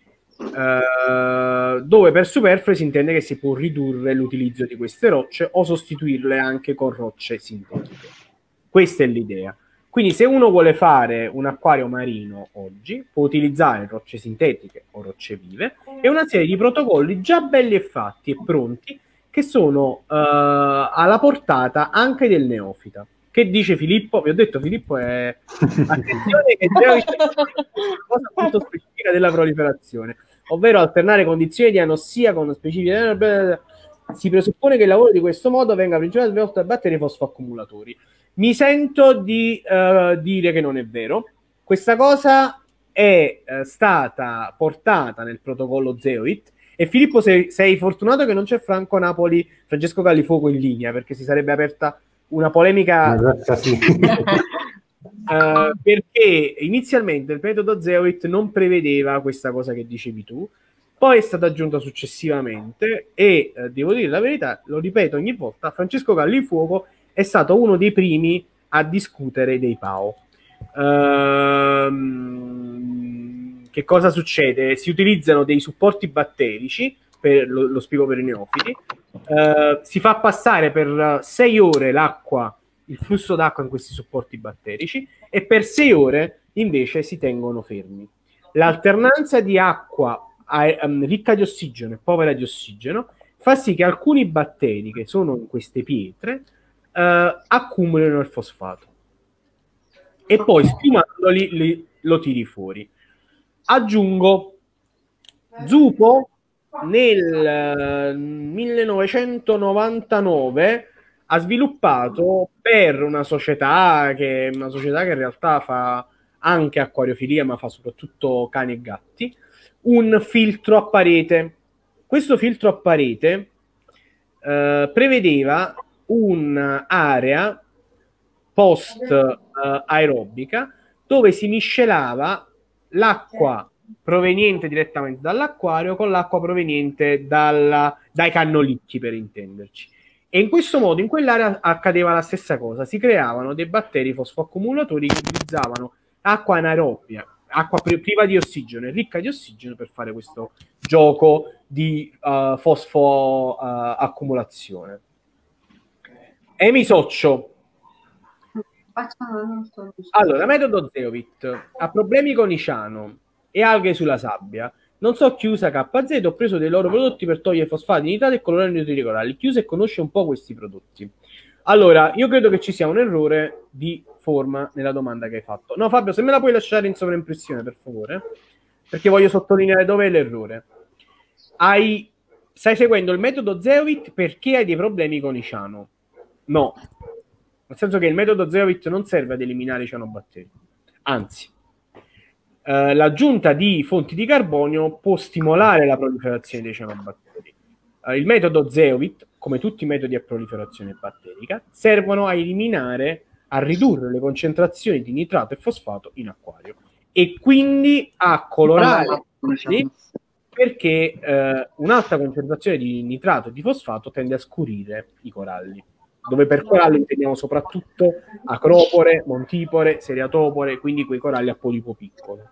Uh, dove per superflue si intende che si può ridurre l'utilizzo di queste rocce o sostituirle anche con rocce sintetiche. Questa è l'idea. Quindi se uno vuole fare un acquario marino oggi, può utilizzare rocce sintetiche o rocce vive e una serie di protocolli già belli e fatti e pronti che sono uh, alla portata anche del neofita. Che dice Filippo? Vi ho detto, Filippo è... Attenzione che c'è una cosa molto specifica della proliferazione, ovvero alternare condizioni di anossia con specifiche. Si presuppone che il lavoro di questo modo venga principalmente svolto da batteri fosfoaccumulatori. Mi sento di uh, dire che non è vero. Questa cosa è uh, stata portata nel protocollo Zeoit e Filippo sei, sei fortunato che non c'è Franco Napoli, Francesco Gallifuoco in linea, perché si sarebbe aperta una polemica sì. uh, perché inizialmente il metodo Zeoit non prevedeva questa cosa che dicevi tu, poi è stata aggiunta successivamente e uh, devo dire la verità, lo ripeto ogni volta, Francesco Gallifuoco è stato uno dei primi a discutere dei P A O. Uh, che cosa succede? Si utilizzano dei supporti batterici, per, lo, lo spiego per i neofiti. Uh, si fa passare per sei ore l'acqua, il flusso d'acqua in questi supporti batterici, e per sei ore invece si tengono fermi. L'alternanza di acqua a, um, ricca di ossigeno e povera di ossigeno fa sì che alcuni batteri che sono in queste pietre uh, accumulino il fosfato e poi schiumandoli li, lo tiri fuori. Aggiungo Zupo nel uh, millenovecentonovantanove ha sviluppato per una società che una società che in realtà fa anche acquariofilia ma fa soprattutto cani e gatti, un filtro a parete. Questo filtro a parete uh, prevedeva un'area post uh, aerobica dove si miscelava l'acqua proveniente direttamente dall'acquario con l'acqua proveniente dalla, dai cannolicchi, per intenderci. E in questo modo in quell'area accadeva la stessa cosa, si creavano dei batteri fosfoaccumulatori che utilizzavano acqua anaerobia, acqua priva di ossigeno e ricca di ossigeno per fare questo gioco di uh, fosfoaccumulazione. Uh, Emisoccio. Allora, metodo Zeovit ha problemi con i ciano e alghe sulla sabbia. Non so chi usa K Z, ho preso dei loro prodotti per togliere fosfati, nitrati e colorare i nutrienti coralli. Chi usa e conosce un po' questi prodotti? Allora, io credo che ci sia un errore di forma nella domanda che hai fatto. No, Fabio, se me la puoi lasciare in sovraimpressione, per favore, perché voglio sottolineare dove è l'errore. Hai... Stai seguendo il metodo Zeovit perché hai dei problemi con i ciano? No. Nel senso che il metodo Zeovit non serve ad eliminare i cianobatteri. Anzi, eh, l'aggiunta di fonti di carbonio può stimolare la proliferazione dei cianobatteri. Eh, il metodo Zeovit, come tutti i metodi a proliferazione batterica, servono a eliminare, a ridurre le concentrazioni di nitrato e fosfato in acquario e quindi a colorare, perché eh, un'alta concentrazione di nitrato e di fosfato tende a scurire i coralli, dove per coralli intendiamo soprattutto acropore, montipore, seriatopore, quindi quei coralli a polipo piccolo.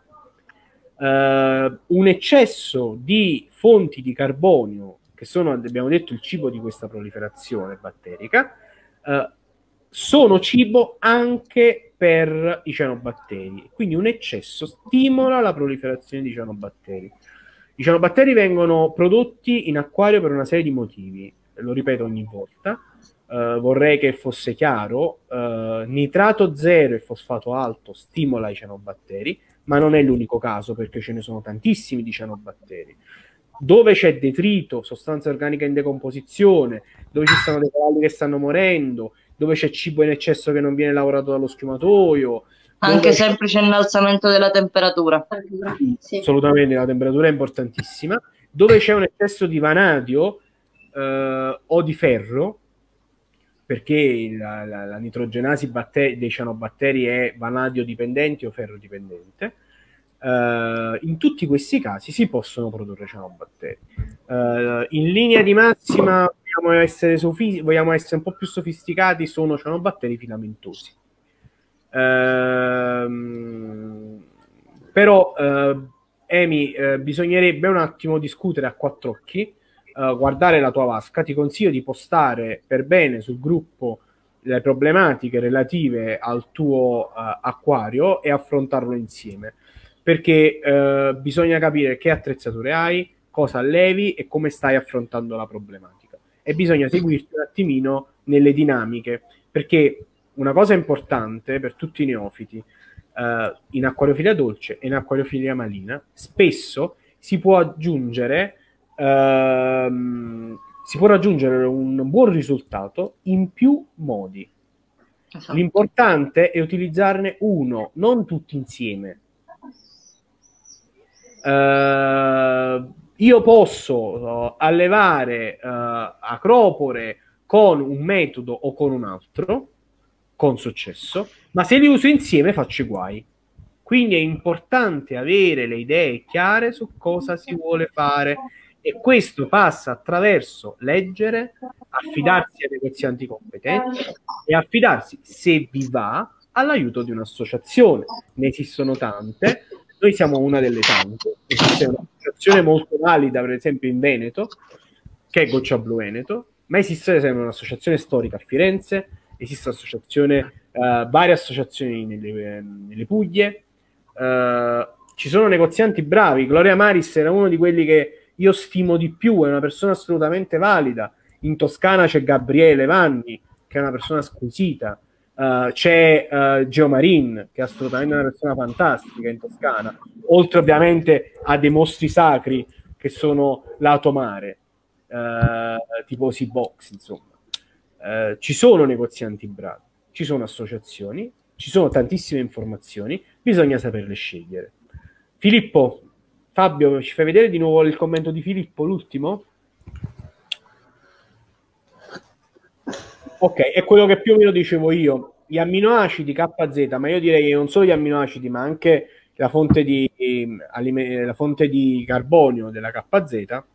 Uh, un eccesso di fonti di carbonio, che sono, abbiamo detto, il cibo di questa proliferazione batterica, uh, sono cibo anche per i cianobatteri, quindi un eccesso stimola la proliferazione di cianobatteri. I cianobatteri vengono prodotti in acquario per una serie di motivi, lo ripeto ogni volta. Uh, vorrei che fosse chiaro, uh, nitrato zero e fosfato alto stimola i cianobatteri, ma non è l'unico caso, perché ce ne sono tantissimi di cianobatteri. Dove c'è detrito, sostanza organica in decomposizione, dove ci sono dei coralli che stanno morendo, dove c'è cibo in eccesso che non viene lavorato dallo schiumatoio, anche semplice innalzamento della temperatura. Sì. Assolutamente, la temperatura è importantissima. Dove c'è un eccesso di vanadio uh, o di ferro, perché la, la, la nitrogenasi batteri, dei cianobatteri è vanadio dipendente o ferro dipendente, Uh, in tutti questi casi si possono produrre cianobatteri. Uh, in linea di massima vogliamo essere, sofi- vogliamo essere un po' più sofisticati, sono cianobatteri filamentosi. Uh, però uh, Emi, uh, bisognerebbe un attimo discutere a quattro occhi, uh, guardare la tua vasca. Ti consiglio di postare per bene sul gruppo le problematiche relative al tuo uh, acquario e affrontarlo insieme, perché uh, bisogna capire che attrezzature hai, cosa allevi e come stai affrontando la problematica, e bisogna seguirti un attimino nelle dinamiche, perché una cosa importante per tutti i neofiti, uh, in acquariofilia dolce e in acquariofilia marina spesso si può aggiungere uh, si può raggiungere un buon risultato in più modi. Esatto. L'importante è utilizzarne uno, non tutti insieme. Uh, io posso uh, allevare uh, acropore con un metodo o con un altro con successo, ma se li uso insieme faccio i guai. Quindi è importante avere le idee chiare su cosa si vuole fare, e questo passa attraverso leggere, affidarsi ai negozianti competenti e affidarsi, se vi va, all'aiuto di un'associazione. Ne esistono tante, noi siamo una delle tante. Esiste un'associazione molto valida, per esempio in Veneto, che è Goccia Blu Veneto, ma esiste ad esempio un'associazione storica a Firenze, esiste un'associazione, uh, varie associazioni nelle, nelle Puglie, uh, ci sono negozianti bravi. Gloria Maris era uno di quelli che io stimo di più, è una persona assolutamente valida. In Toscana c'è Gabriele Vanni, che è una persona squisita. Uh, c'è uh, Geomarin, che è assolutamente una persona fantastica in Toscana, oltre ovviamente a dei mostri sacri che sono lato mare, uh, tipo Seabox, insomma. Uh, ci sono negozianti bravi, ci sono associazioni, ci sono tantissime informazioni, bisogna saperle scegliere. Filippo, Fabio, ci fai vedere di nuovo il commento di Filippo, l'ultimo? Ok, è quello che più o meno dicevo io. Gli amminoacidi K Z, ma io direi che non solo gli amminoacidi, ma anche la fonte di, la fonte di carbonio della K Z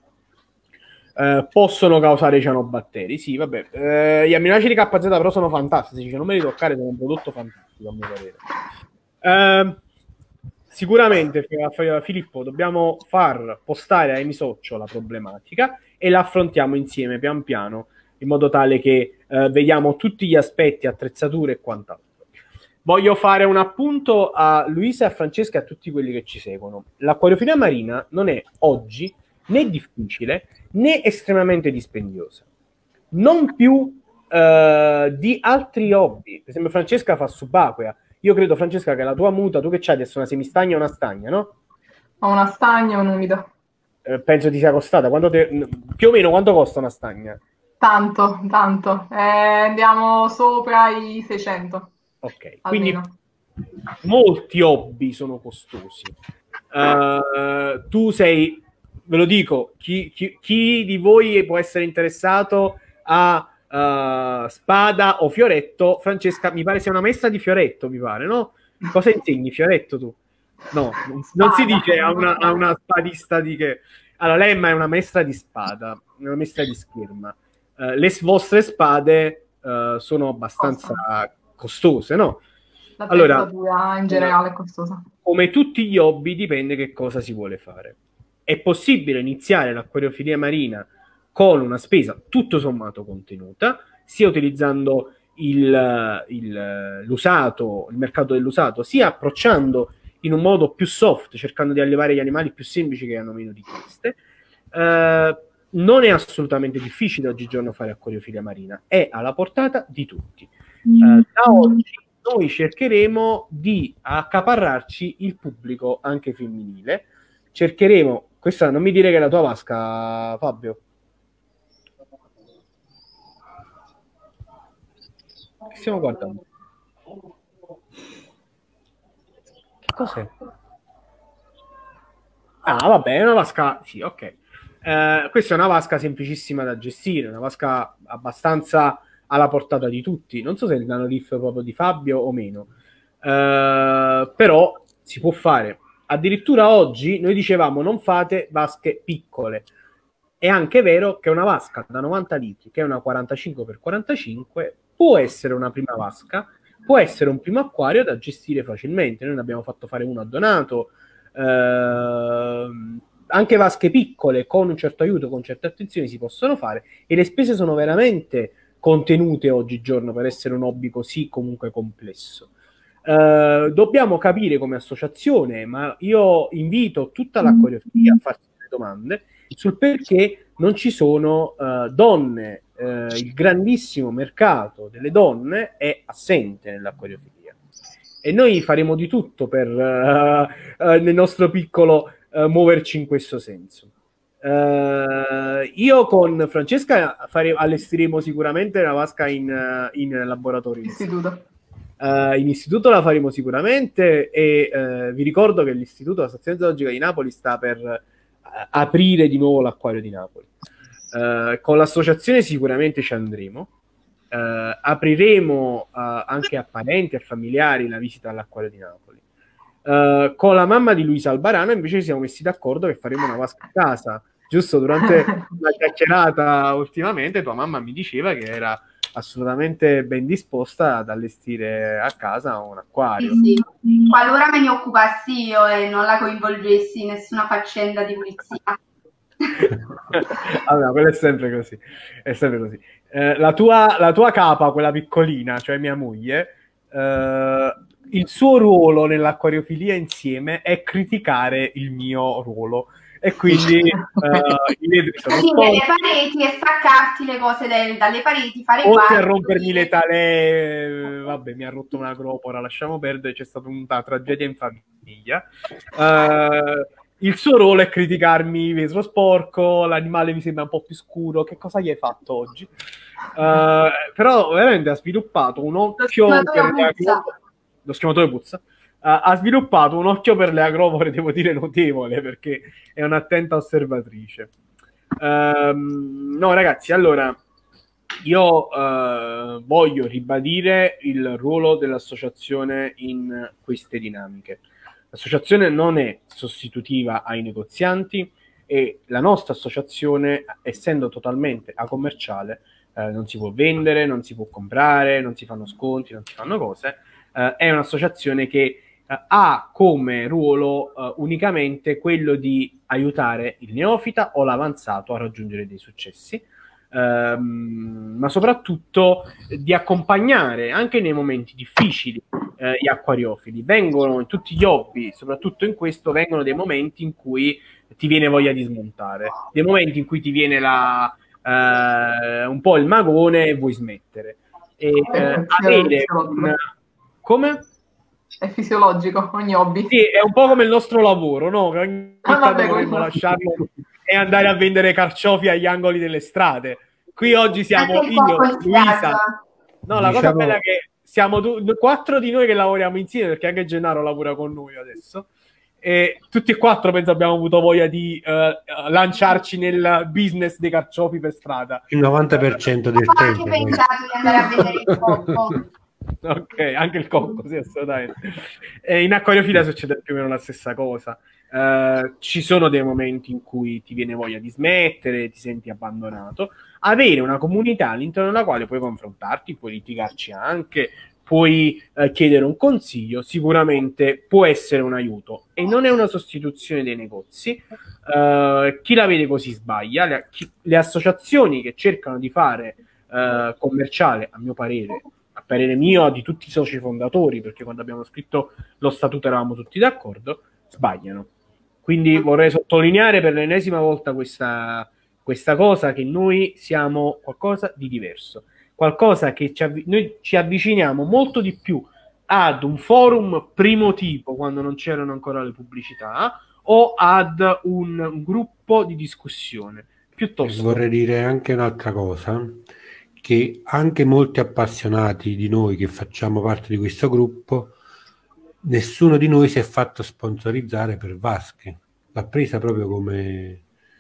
eh, possono causare cianobatteri. Sì, vabbè. Eh, gli amminoacidi K Z però sono fantastici, cioè non me li toccare, sono un prodotto fantastico a mio parere. Eh, Sicuramente, Filippo, dobbiamo far postare a Emi Soccio la problematica e la affrontiamo insieme pian piano, in modo tale che eh, vediamo tutti gli aspetti, attrezzature e quant'altro. Voglio fare un appunto a Luisa e a Francesca e a tutti quelli che ci seguono. L'acquariofilia marina non è oggi né difficile né estremamente dispendiosa. Non più eh, di altri hobby. Per esempio Francesca fa subacquea. Io credo, Francesca, che la tua muta, tu che c'hai adesso, una semistagna e una stagna, no? Ho una stagna e un'umida. Eh, penso ti sia costata. Quanto te... Più o meno quanto costa una stagna? Tanto, tanto. Eh, andiamo sopra i seicento. Ok, almeno. Quindi molti hobby sono costosi. Uh, tu sei, ve lo dico, chi, chi, chi di voi può essere interessato a Uh, spada o fioretto? Francesca, mi pare sia una maestra di fioretto, mi pare, no? Cosa insegni, fioretto, tu? No, non, non si dice a una, a una spadista di che... Allora, lei è una maestra di spada, una maestra di scherma. Uh, le vostre spade uh, sono abbastanza costose, no? La allora, in generale è costosa. Come tutti gli hobby, dipende che cosa si vuole fare. È possibile iniziare l'acquariofilia marina con una spesa tutto sommato contenuta, sia utilizzando il, il, l'usato, il mercato dell'usato, sia approcciando in un modo più soft, cercando di allevare gli animali più semplici che hanno meno richieste. Eh, non è assolutamente difficile oggigiorno fare acquariofilia marina, è alla portata di tutti. Eh, da oggi noi cercheremo di accaparrarci il pubblico anche femminile. Cercheremo, questa non mi dire che è la tua vasca, Fabio. Che stiamo guardando? Che cos'è? Ah, vabbè, è una vasca. Sì, ok. Eh, questa è una vasca semplicissima da gestire, una vasca abbastanza alla portata di tutti. Non so se è il nanolift proprio di Fabio o meno, eh, però si può fare. addirittura oggi noi dicevamo non fate vasche piccole. È anche vero che una vasca da novanta litri, che è una quarantacinque per quarantacinque, può essere una prima vasca, può essere un primo acquario da gestire facilmente. Noi ne abbiamo fatto fare uno a Donato, eh, anche vasche piccole con un certo aiuto, con certe attenzioni si possono fare, e le spese sono veramente contenute oggigiorno per essere un hobby così comunque complesso. Uh, dobbiamo capire come associazione, ma io invito tutta l'acquariofilia a farsi delle domande sul perché non ci sono uh, donne. Uh, il grandissimo mercato delle donne è assente nell'acquariofilia e noi faremo di tutto per uh, uh, nel nostro piccolo uh, muoverci in questo senso. Uh, io con Francesca fare, allestiremo sicuramente una vasca in, uh, in laboratorio. Istituto. Uh, in istituto la faremo sicuramente e uh, vi ricordo che l'istituto della Stazione Zoologica di Napoli sta per uh, aprire di nuovo l'acquario di Napoli. Uh, con l'associazione sicuramente ci andremo. Uh, apriremo uh, anche a parenti e familiari la visita all'acquario di Napoli. Uh, con la mamma di Luisa Albarano invece ci siamo messi d'accordo che faremo una vasca a casa. Giusto durante la chiacchierata ultimamente tua mamma mi diceva che era assolutamente ben disposta ad allestire a casa un acquario. Sì, sì. Qualora me ne occupassi io e non la coinvolgessi in nessuna faccenda di pulizia. Allora, quello è sempre così. È sempre così. Eh, la, tua, la tua capa, quella piccolina, cioè mia moglie, eh, il suo ruolo nell'acquariofilia insieme è criticare il mio ruolo. E quindi uh, i vetri sono sì, le pareti e staccarti le cose del, dalle pareti, fare oltre a rompermi le tale, vabbè, mi ha rotto una gropora, lasciamo perdere, c'è stata una tragedia in famiglia. Uh, il suo ruolo è criticarmi il vetro sporco, l'animale mi sembra un po' più scuro, che cosa gli hai fatto oggi? Uh, però veramente ha sviluppato un occhio per le agropore, lo schiamatore puzza. Uh, ha sviluppato un occhio per le agropore, devo dire notevole, perché è un'attenta osservatrice. Um, no ragazzi, allora io uh, voglio ribadire il ruolo dell'associazione in queste dinamiche. L'associazione non è sostitutiva ai negozianti e la nostra associazione, essendo totalmente acommerciale, uh, non si può vendere, non si può comprare, non si fanno sconti, non si fanno cose. Uh, è un'associazione che Uh, ha come ruolo uh, unicamente quello di aiutare il neofita o l'avanzato a raggiungere dei successi, uh, ma soprattutto di accompagnare anche nei momenti difficili uh, gli acquariofili. Vengono in tutti gli hobby, soprattutto in questo, vengono dei momenti in cui ti viene voglia di smontare, dei momenti in cui ti viene la, uh, un po' il magone e vuoi smettere. E, uh, avere un... Come? È fisiologico, ogni hobby. Sì, è un po' come il nostro lavoro, no? Che ogni ah, tanto vabbè, dovremmo lasciarlo e andare a vendere carciofi agli angoli delle strade. Qui oggi siamo io, Luisa. No, la diciamo... cosa bella è che siamo tu, quattro di noi che lavoriamo insieme, perché anche Gennaro lavora con noi adesso. E tutti e quattro penso abbiamo avuto voglia di uh, lanciarci nel business dei carciofi per strada. Il novanta per cento del tempo. Ho tempo. anche pensato di andare a vedere il cocco. Ok, anche il cocco, sì, assolutamente. E in acquariofilia succede più o meno la stessa cosa. Uh, ci sono dei momenti in cui ti viene voglia di smettere, ti senti abbandonato. Avere una comunità all'interno della quale puoi confrontarti, puoi litigarci anche, puoi uh, chiedere un consiglio, sicuramente può essere un aiuto. E non è una sostituzione dei negozi. Uh, chi la vede così sbaglia. Le, chi, le associazioni che cercano di fare uh, commerciale, a mio parere, a parere mio, di tutti i soci fondatori, perché quando abbiamo scritto lo statuto eravamo tutti d'accordo, sbagliano. Quindi vorrei sottolineare per l'ennesima volta questa, questa cosa, che noi siamo qualcosa di diverso, qualcosa che ci avvi- noi ci avviciniamo molto di più ad un forum primo tipo, quando non c'erano ancora le pubblicità, o ad un, un gruppo di discussione. Piuttosto vorrei dire anche un'altra cosa, che anche molti appassionati di noi che facciamo parte di questo gruppo, nessuno di noi si è fatto sponsorizzare per vasche, l'ha presa proprio come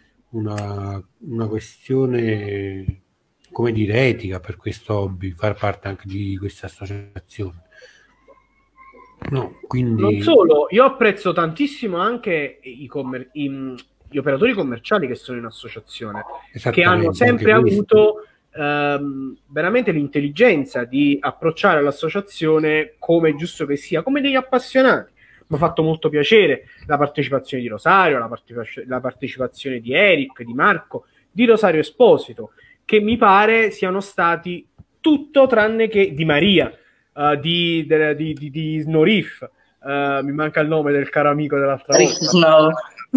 una, una questione, come dire, etica per questo hobby, far parte anche di questa associazione. No, quindi... Non solo, io apprezzo tantissimo anche i, commer- i, gli operatori commerciali che sono in associazione, che hanno sempre avuto ehm, veramente l'intelligenza di approcciare l'associazione come è giusto che sia, come degli appassionati. Mi ha fatto molto piacere la partecipazione di Rosario, la, partecipa- la partecipazione di Eric, di Marco, di Rosario Esposito, che mi pare siano stati tutto tranne che di Maria, uh, di, de, di, di, di Snorif, uh, mi manca il nome del caro amico dell'altra volta. No.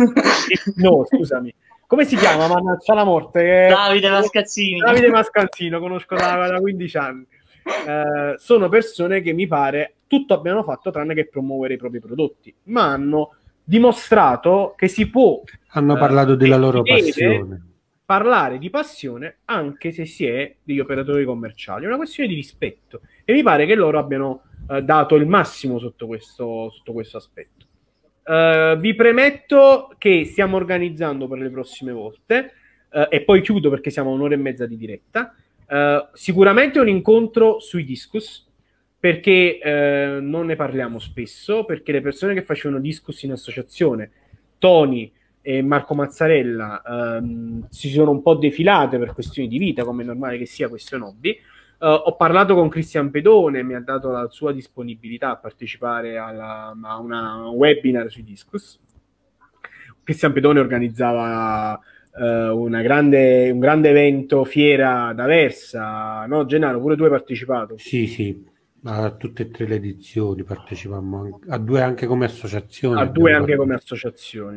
No, scusami. Come si chiama? Mannaggia la morte. Davide Mascazzini. Davide Mascazzino, conosco da, da quindici anni. Uh, sono persone che mi pare tutto abbiano fatto tranne che promuovere i propri prodotti, ma hanno dimostrato che si può hanno uh, parlato della loro passione, parlare di passione anche se si è degli operatori commerciali, è una questione di rispetto e mi pare che loro abbiano uh, dato il massimo sotto questo, sotto questo aspetto. Uh, vi premetto che stiamo organizzando per le prossime volte uh, e poi chiudo perché siamo a un'ora e mezza di diretta. Uh, sicuramente un incontro sui discus, perché uh, non ne parliamo spesso, perché le persone che facevano discus in associazione, Tony e Marco Mazzarella, um, si sono un po' defilate per questioni di vita, come è normale che sia, questo è un hobby. Uh, ho parlato con Cristian Pedone, mi ha dato la sua disponibilità a partecipare alla, a una, un webinar sui discus. Cristian Pedone organizzava Uh, una grande, un grande evento, fiera d'Aversa, no Gennaro? Pure tu hai partecipato? Sì, sì, a tutte e tre le edizioni partecipammo, anche, a due anche come associazione. A due anche come associazioni.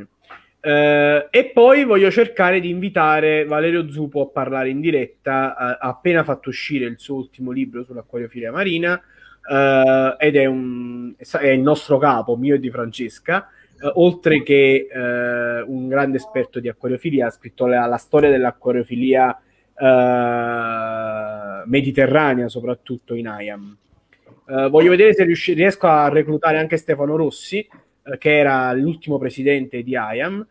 Uh, e poi voglio cercare di invitare Valerio Zupo a parlare in diretta, uh, ha appena fatto uscire il suo ultimo libro sull'acquariofilia marina, uh, ed è, un, è il nostro capo, mio e di Francesca. Uh, oltre che uh, un grande esperto di acquariofilia, ha scritto la, la storia dell'acquariofilia uh, mediterranea, soprattutto in I A M. Uh, voglio vedere se riusci- riesco a reclutare anche Stefano Rossi, uh, che era l'ultimo presidente di I A M,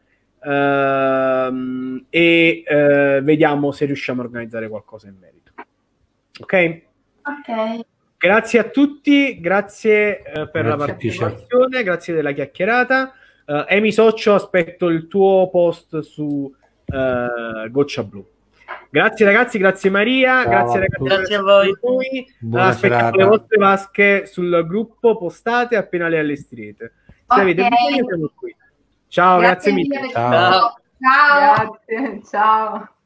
uh, e uh, vediamo se riusciamo a organizzare qualcosa in merito. Ok? Ok. Grazie a tutti, grazie uh, per grazie la partecipazione, grazie della chiacchierata. Uh, Emi Socio, aspetto il tuo post su uh, Goccia Blu. Grazie ragazzi, grazie Maria, ciao, grazie ragazzi, grazie a voi. voi. Aspettiamo le vostre vasche sul gruppo, postate appena le allestirete. Se okay. avete bisogno siamo qui. Ciao, grazie, grazie mille. Ciao. Ciao. Grazie, ciao.